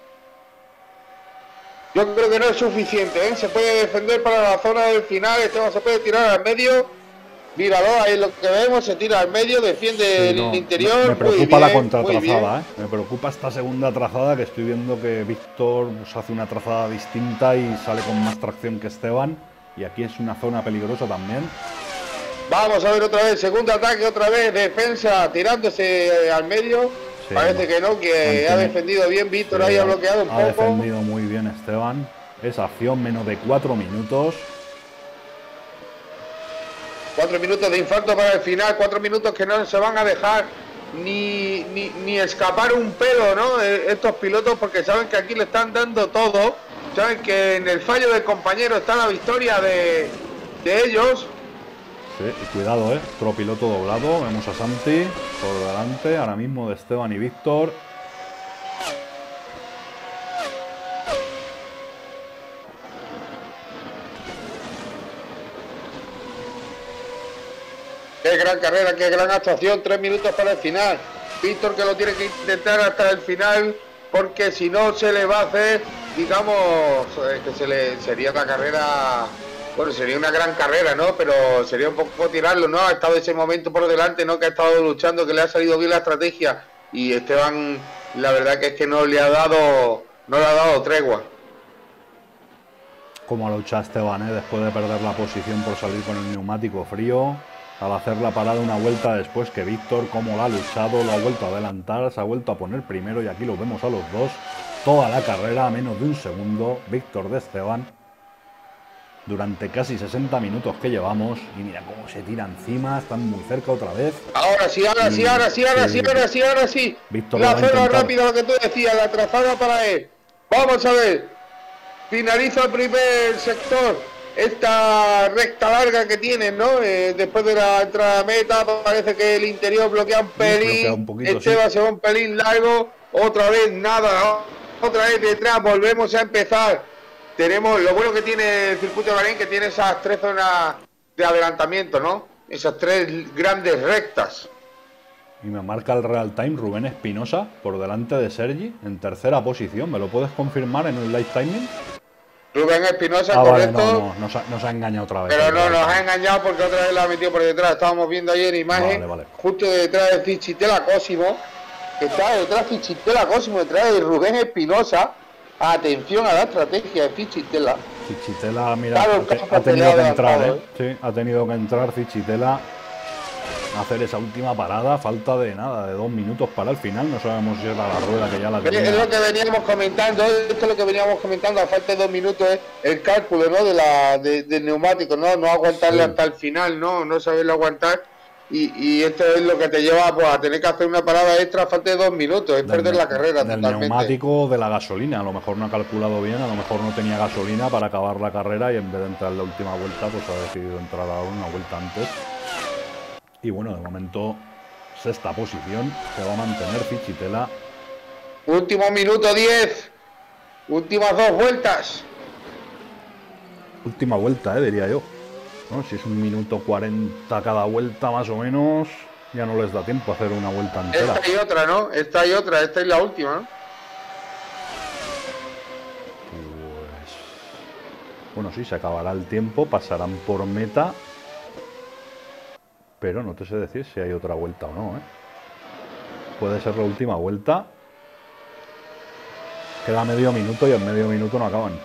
A: Yo creo que no es suficiente, ¿eh? Se puede defender para la zona del final. Esteban se puede tirar al medio. Míralo, ahí lo que vemos, se tira al medio, defiende sí, el no, interior.
B: Me, me preocupa
A: bien,
B: la contratrazada, ¿eh? Me preocupa esta segunda trazada, que estoy viendo que Víctor pues, hace una trazada distinta y sale con más tracción que Esteban. Y aquí es una zona peligrosa también.
A: Vamos a ver otra vez, segundo ataque, otra vez, defensa tirándose al medio. Sí, parece que no, que mantiene, ha defendido bien Víctor, sí, ahí ha bloqueado un
B: ha
A: poco.
B: Ha defendido muy bien Esteban. esa acción, menos de cuatro minutos.
A: Cuatro minutos de infarto para el final, cuatro minutos que no se van a dejar ni, ni, ni escapar un pelo, ¿no? Estos pilotos, porque saben que aquí le están dando todo, saben que en el fallo del compañero está la victoria de, de ellos.
B: Sí, y cuidado, ¿eh? Otro piloto doblado, vemos a Santi por delante, ahora mismo de Esteban y Víctor.
A: Qué gran carrera, qué gran actuación, tres minutos para el final. Víctor que lo tiene que intentar hasta el final, porque si no se le va a hacer, digamos, eh, que se le sería la carrera, bueno, sería una gran carrera, ¿no? Pero sería un poco tirarlo, ¿no? Ha estado ese momento por delante, ¿no? Que ha estado luchando, que le ha salido bien la estrategia. Y Esteban, la verdad que es que no le ha dado, no le ha dado tregua.
B: Cómo lucha Esteban, ¿eh? Después de perder la posición por salir con el neumático frío. Al hacer la parada una vuelta después que Víctor, cómo la ha luchado, lo ha vuelto a adelantar, se ha vuelto a poner primero y aquí lo vemos a los dos. Toda la carrera a menos de un segundo. Víctor de Esteban. Durante casi sesenta minutos que llevamos. Y mira cómo se tira encima, están muy cerca otra vez.
A: Ahora sí, ahora sí, ahora sí, ahora sí, ahora sí, ahora sí.
B: Víctor
A: la zona rápida, lo que tú decías, la trazada para él. Vamos a ver. Finaliza el primer sector. Esta recta larga que tiene, ¿no? Eh, después de la entrada a meta, parece que el interior bloquea un pelín. Bloquea un poquito, Esteban sí. Se va un pelín largo. Otra vez nada. Otra vez detrás. Volvemos a empezar. Tenemos lo bueno que tiene el circuito de Bahrein, que tiene esas tres zonas de adelantamiento, ¿no? Esas tres grandes rectas.
B: Y me marca el real time Rubén Espinosa por delante de Sergi en tercera posición. ¿Me lo puedes confirmar en el live timing?
A: Rubén Espinosa,
B: ah,
A: correcto.
B: Vale, no, no, nos ha, nos ha engañado otra vez.
A: Pero no, nos ha engañado porque otra vez la ha metido por detrás. Estábamos viendo ayer imagen, vale, vale. Justo detrás de Fichitela Cosimo. Está detrás Fichitela Cosimo, detrás de Rubén Espinosa. Atención a la estrategia de Fichitela.
B: Fichitela, mira, claro, ha, ha tenido que entrar, ¿eh? Sí, ha tenido que entrar Fichitela. Hacer esa última parada, falta de nada, de dos minutos para el final, no sabemos si era la rueda que ya la tenía.
A: Es lo que veníamos comentando, esto es lo que veníamos comentando, a falta de dos minutos es el cálculo, ¿no? De la de, del neumático, no no aguantarle sí. hasta el final, no no saberlo aguantar, y, y esto es lo que te lleva pues, a tener que hacer una parada extra a falta de dos minutos, es del, perder la carrera
B: del
A: totalmente.
B: Neumático, de la gasolina, a lo mejor no ha calculado bien, a lo mejor no tenía gasolina para acabar la carrera y en vez de entrar en la última vuelta, pues ha decidido entrar ahora una vuelta antes. Y bueno, de momento, sexta posición, se va a mantener Fichitela.
A: Último minuto diez. Últimas dos vueltas.
B: Última vuelta, eh, diría yo. ¿No? Si es un minuto cuarenta cada vuelta, más o menos, ya no les da tiempo a hacer una vuelta entera.
A: Esta y otra, ¿no? Esta y otra, esta es la última, ¿no?
B: Pues... Bueno, sí, se acabará el tiempo, pasarán por meta. Pero no te sé decir si hay otra vuelta o no, ¿eh? Puede ser la última vuelta. Queda medio minuto y en medio minuto no acaban.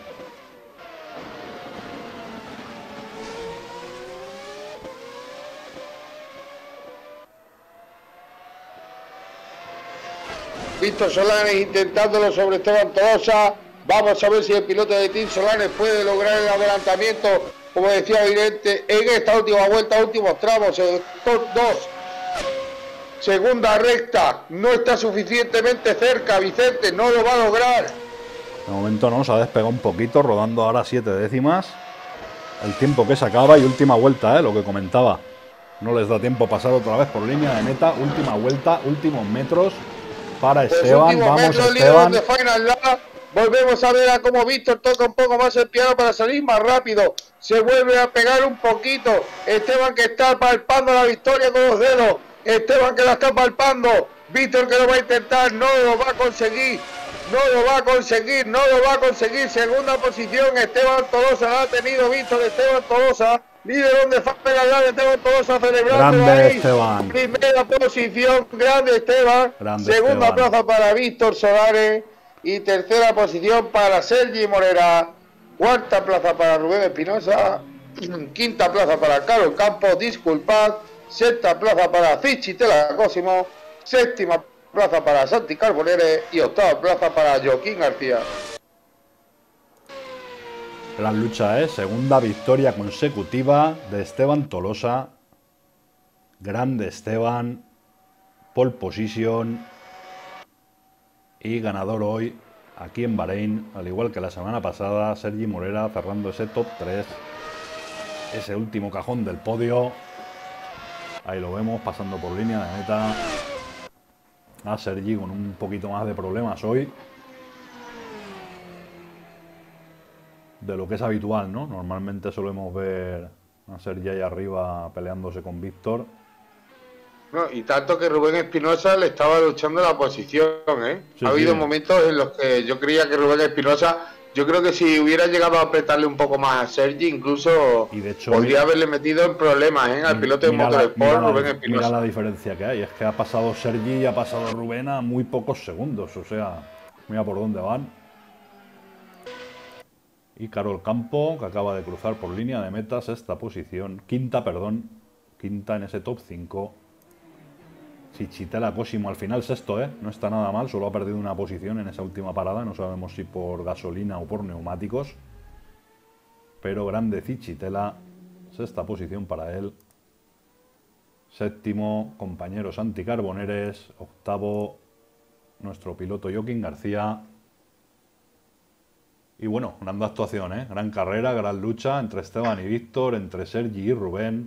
A: Víctor Solanes intentándolo sobre Esteban Tolosa. Vamos a ver si el piloto de Team Solanes puede lograr el adelantamiento. Como decía Vidente, en esta última vuelta, últimos tramos, top dos, segunda recta, no está suficientemente cerca, Vicente, no lo va a lograr.
B: De momento no, se ha despegado un poquito, rodando ahora siete décimas. El tiempo que se acaba y última vuelta, ¿eh? Lo que comentaba. No les da tiempo a pasar otra vez por línea de meta, última vuelta, últimos metros para Esteban, pues vamos metros, Esteban.
A: De Final Lap. Volvemos a ver a cómo Víctor toca un poco más el piano para salir más rápido. Se vuelve a pegar un poquito. Esteban que está palpando la victoria con los dedos. Esteban que la está palpando. Víctor que lo va a intentar. No lo va a conseguir. No lo va a conseguir. No lo va a conseguir. Segunda posición. Esteban Tolosa la ha tenido Víctor. Esteban Tolosa. Líder donde falta la Esteban Tolosa celebrando.
B: Grande
A: ahí.
B: Esteban.
A: Primera posición. Grande Esteban. Grande Segunda Esteban. Plaza para Víctor Solares. Y tercera posición para Sergi Morera. Cuarta plaza para Rubén Espinosa. Quinta plaza para Carlos Campos, disculpad. Sexta plaza para Fichitela Cosimo. Séptima plaza para Santi Carbonere. Y octava plaza para Joaquín García.
B: Gran lucha, ¿eh? Segunda victoria consecutiva de Esteban Tolosa. Grande Esteban. Pole position. Y ganador hoy aquí en Bahrein, al igual que la semana pasada, Sergi Morera cerrando ese top tres. Ese último cajón del podio. Ahí lo vemos, pasando por línea de meta. A Sergi con un poquito más de problemas hoy de lo que es habitual, ¿no? Normalmente solemos ver a Sergi ahí arriba peleándose con Víctor.
A: No, y tanto que Rubén Espinosa le estaba luchando la posición, ¿eh?
B: Sí,
A: ha habido
B: sí.
A: momentos en los que yo creía que Rubén Espinosa, yo creo que si hubiera llegado a apretarle un poco más a Sergi, incluso
B: Y de hecho,
A: podría
B: mira,
A: haberle metido en problemas, ¿eh? Al piloto de
B: mira la,
A: Motorsport,
B: mira la-
A: Rubén
B: mira
A: Espinosa.
B: la diferencia que hay. Es que ha pasado Sergi y ha pasado Rubén a muy pocos segundos. O sea, mira por dónde van. Y Carol Campo, que acaba de cruzar por línea de meta, sexta posición. Quinta, perdón. Quinta en ese top cinco. Chichitela Cosimo al final sexto, ¿eh? No está nada mal, solo ha perdido una posición en esa última parada. No sabemos si por gasolina o por neumáticos. Pero grande Chichitela. Sexta posición para él. Séptimo, compañero Santi Carboneres. Octavo, nuestro piloto Joaquín García. Y bueno, gran actuación, ¿eh? Gran carrera, gran lucha entre Esteban y Víctor, entre Sergi y Rubén,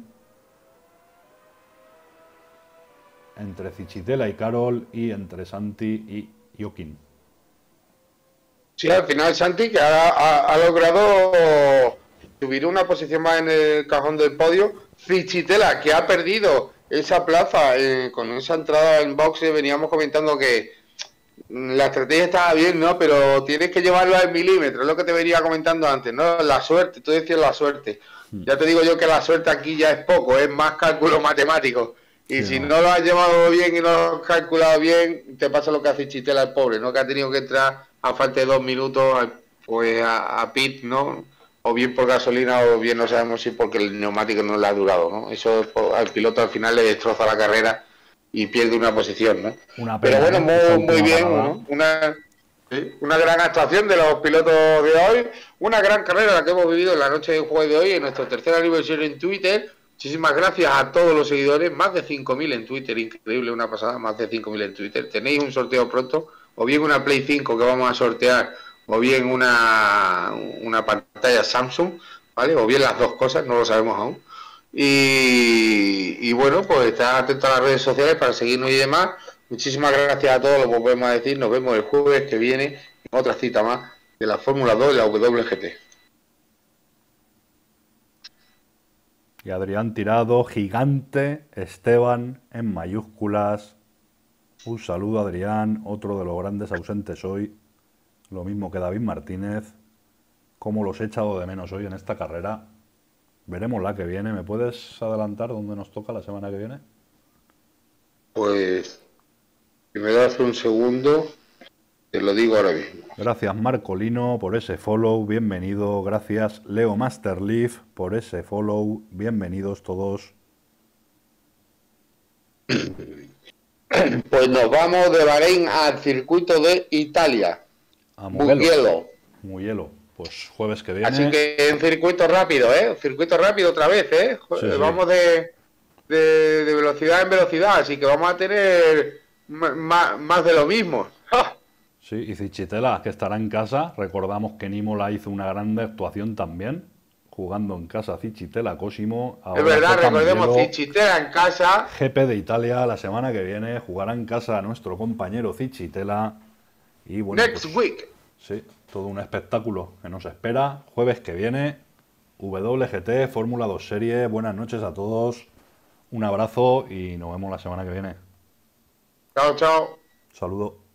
B: entre Chichitela y Carol y entre Santi y Joaquín.
A: Sí, al final Santi, que ha, ha- ha logrado subir una posición más en el cajón del podio. Fichitela, que ha perdido esa plaza eh, con esa entrada en boxe, veníamos comentando que mm, la estrategia estaba bien, ¿no? Pero tienes que llevarlo al milímetro, es lo que te venía comentando antes, ¿no? La suerte, tú decías la suerte. Ya te digo yo que la suerte aquí ya es poco, es más cálculo matemático. Y
B: Sí,
A: si
B: no.
A: no lo has llevado bien y no lo has calculado bien, te pasa lo que hace Chitela, el pobre, ¿no? Que ha tenido que entrar a falta de dos minutos a- pues a, a pit, ¿no? O bien por gasolina o bien no sabemos si porque el neumático no le ha durado, ¿no? Eso pues, al piloto al final le destroza la carrera y pierde una posición, ¿no?
B: Una
A: Pero
B: pena,
A: bueno,
B: ¿eh? Esa
A: muy, muy
B: última
A: bien,
B: parada.
A: ¿no? Una, sí, una gran actuación de los pilotos de hoy, una gran carrera la que hemos vivido en la noche de jueves de hoy, en nuestro tercer aniversario en Twitter. Muchísimas gracias a todos los seguidores, más de cinco mil en Twitter, increíble, una pasada, más de cinco mil en Twitter. Tenéis un sorteo pronto, o bien una Play cinco que vamos a sortear, o bien una, una pantalla Samsung, ¿vale? O bien las dos cosas, no lo sabemos aún. Y, y bueno, pues estad atentos a las redes sociales para seguirnos y demás. Muchísimas gracias a todos, lo volvemos a decir. Nos vemos el jueves que viene en otra cita más de la Fórmula dos y la W G T.
B: Y Adrián Tirado, gigante, Esteban en mayúsculas. Un saludo, Adrián, otro de los grandes ausentes hoy. Lo mismo que David Martínez. ¿Cómo los he echado de menos hoy en esta carrera? Veremos la que viene. ¿Me puedes adelantar dónde nos toca la semana que viene?
A: Pues, si me das un segundo, te lo digo ahora mismo.
B: Gracias Marcolino por ese follow, bienvenido. Gracias Leo Masterleaf por ese follow, bienvenidos todos.
A: Pues nos vamos de Bahrein al circuito de Italia.
B: A Mugello.
A: Mugello.
B: Mugello. Pues jueves que viene.
A: Así que en circuito rápido, ¿eh? Circuito rápido otra vez, ¿eh?
B: Sí, sí.
A: Vamos de, de, de velocidad en velocidad, así que vamos a tener más, más de lo mismo. ¡Ja!
B: Sí, y Cichitela, que estará en casa. Recordamos que Nimola hizo una gran actuación también, jugando en casa Cichitela Cosimo.
A: Es verdad, recordemos,
B: Mugello,
A: Cichitela en casa.
B: G P de Italia la semana que viene. Jugará en casa nuestro compañero Cichitela. Y bueno,
A: Next
B: pues,
A: week.
B: sí, todo un espectáculo que nos espera. Jueves que viene, W G T, Fórmula dos Serie. Buenas noches a todos. Un abrazo y nos vemos la semana que viene.
A: Chao, chao.
B: Saludos.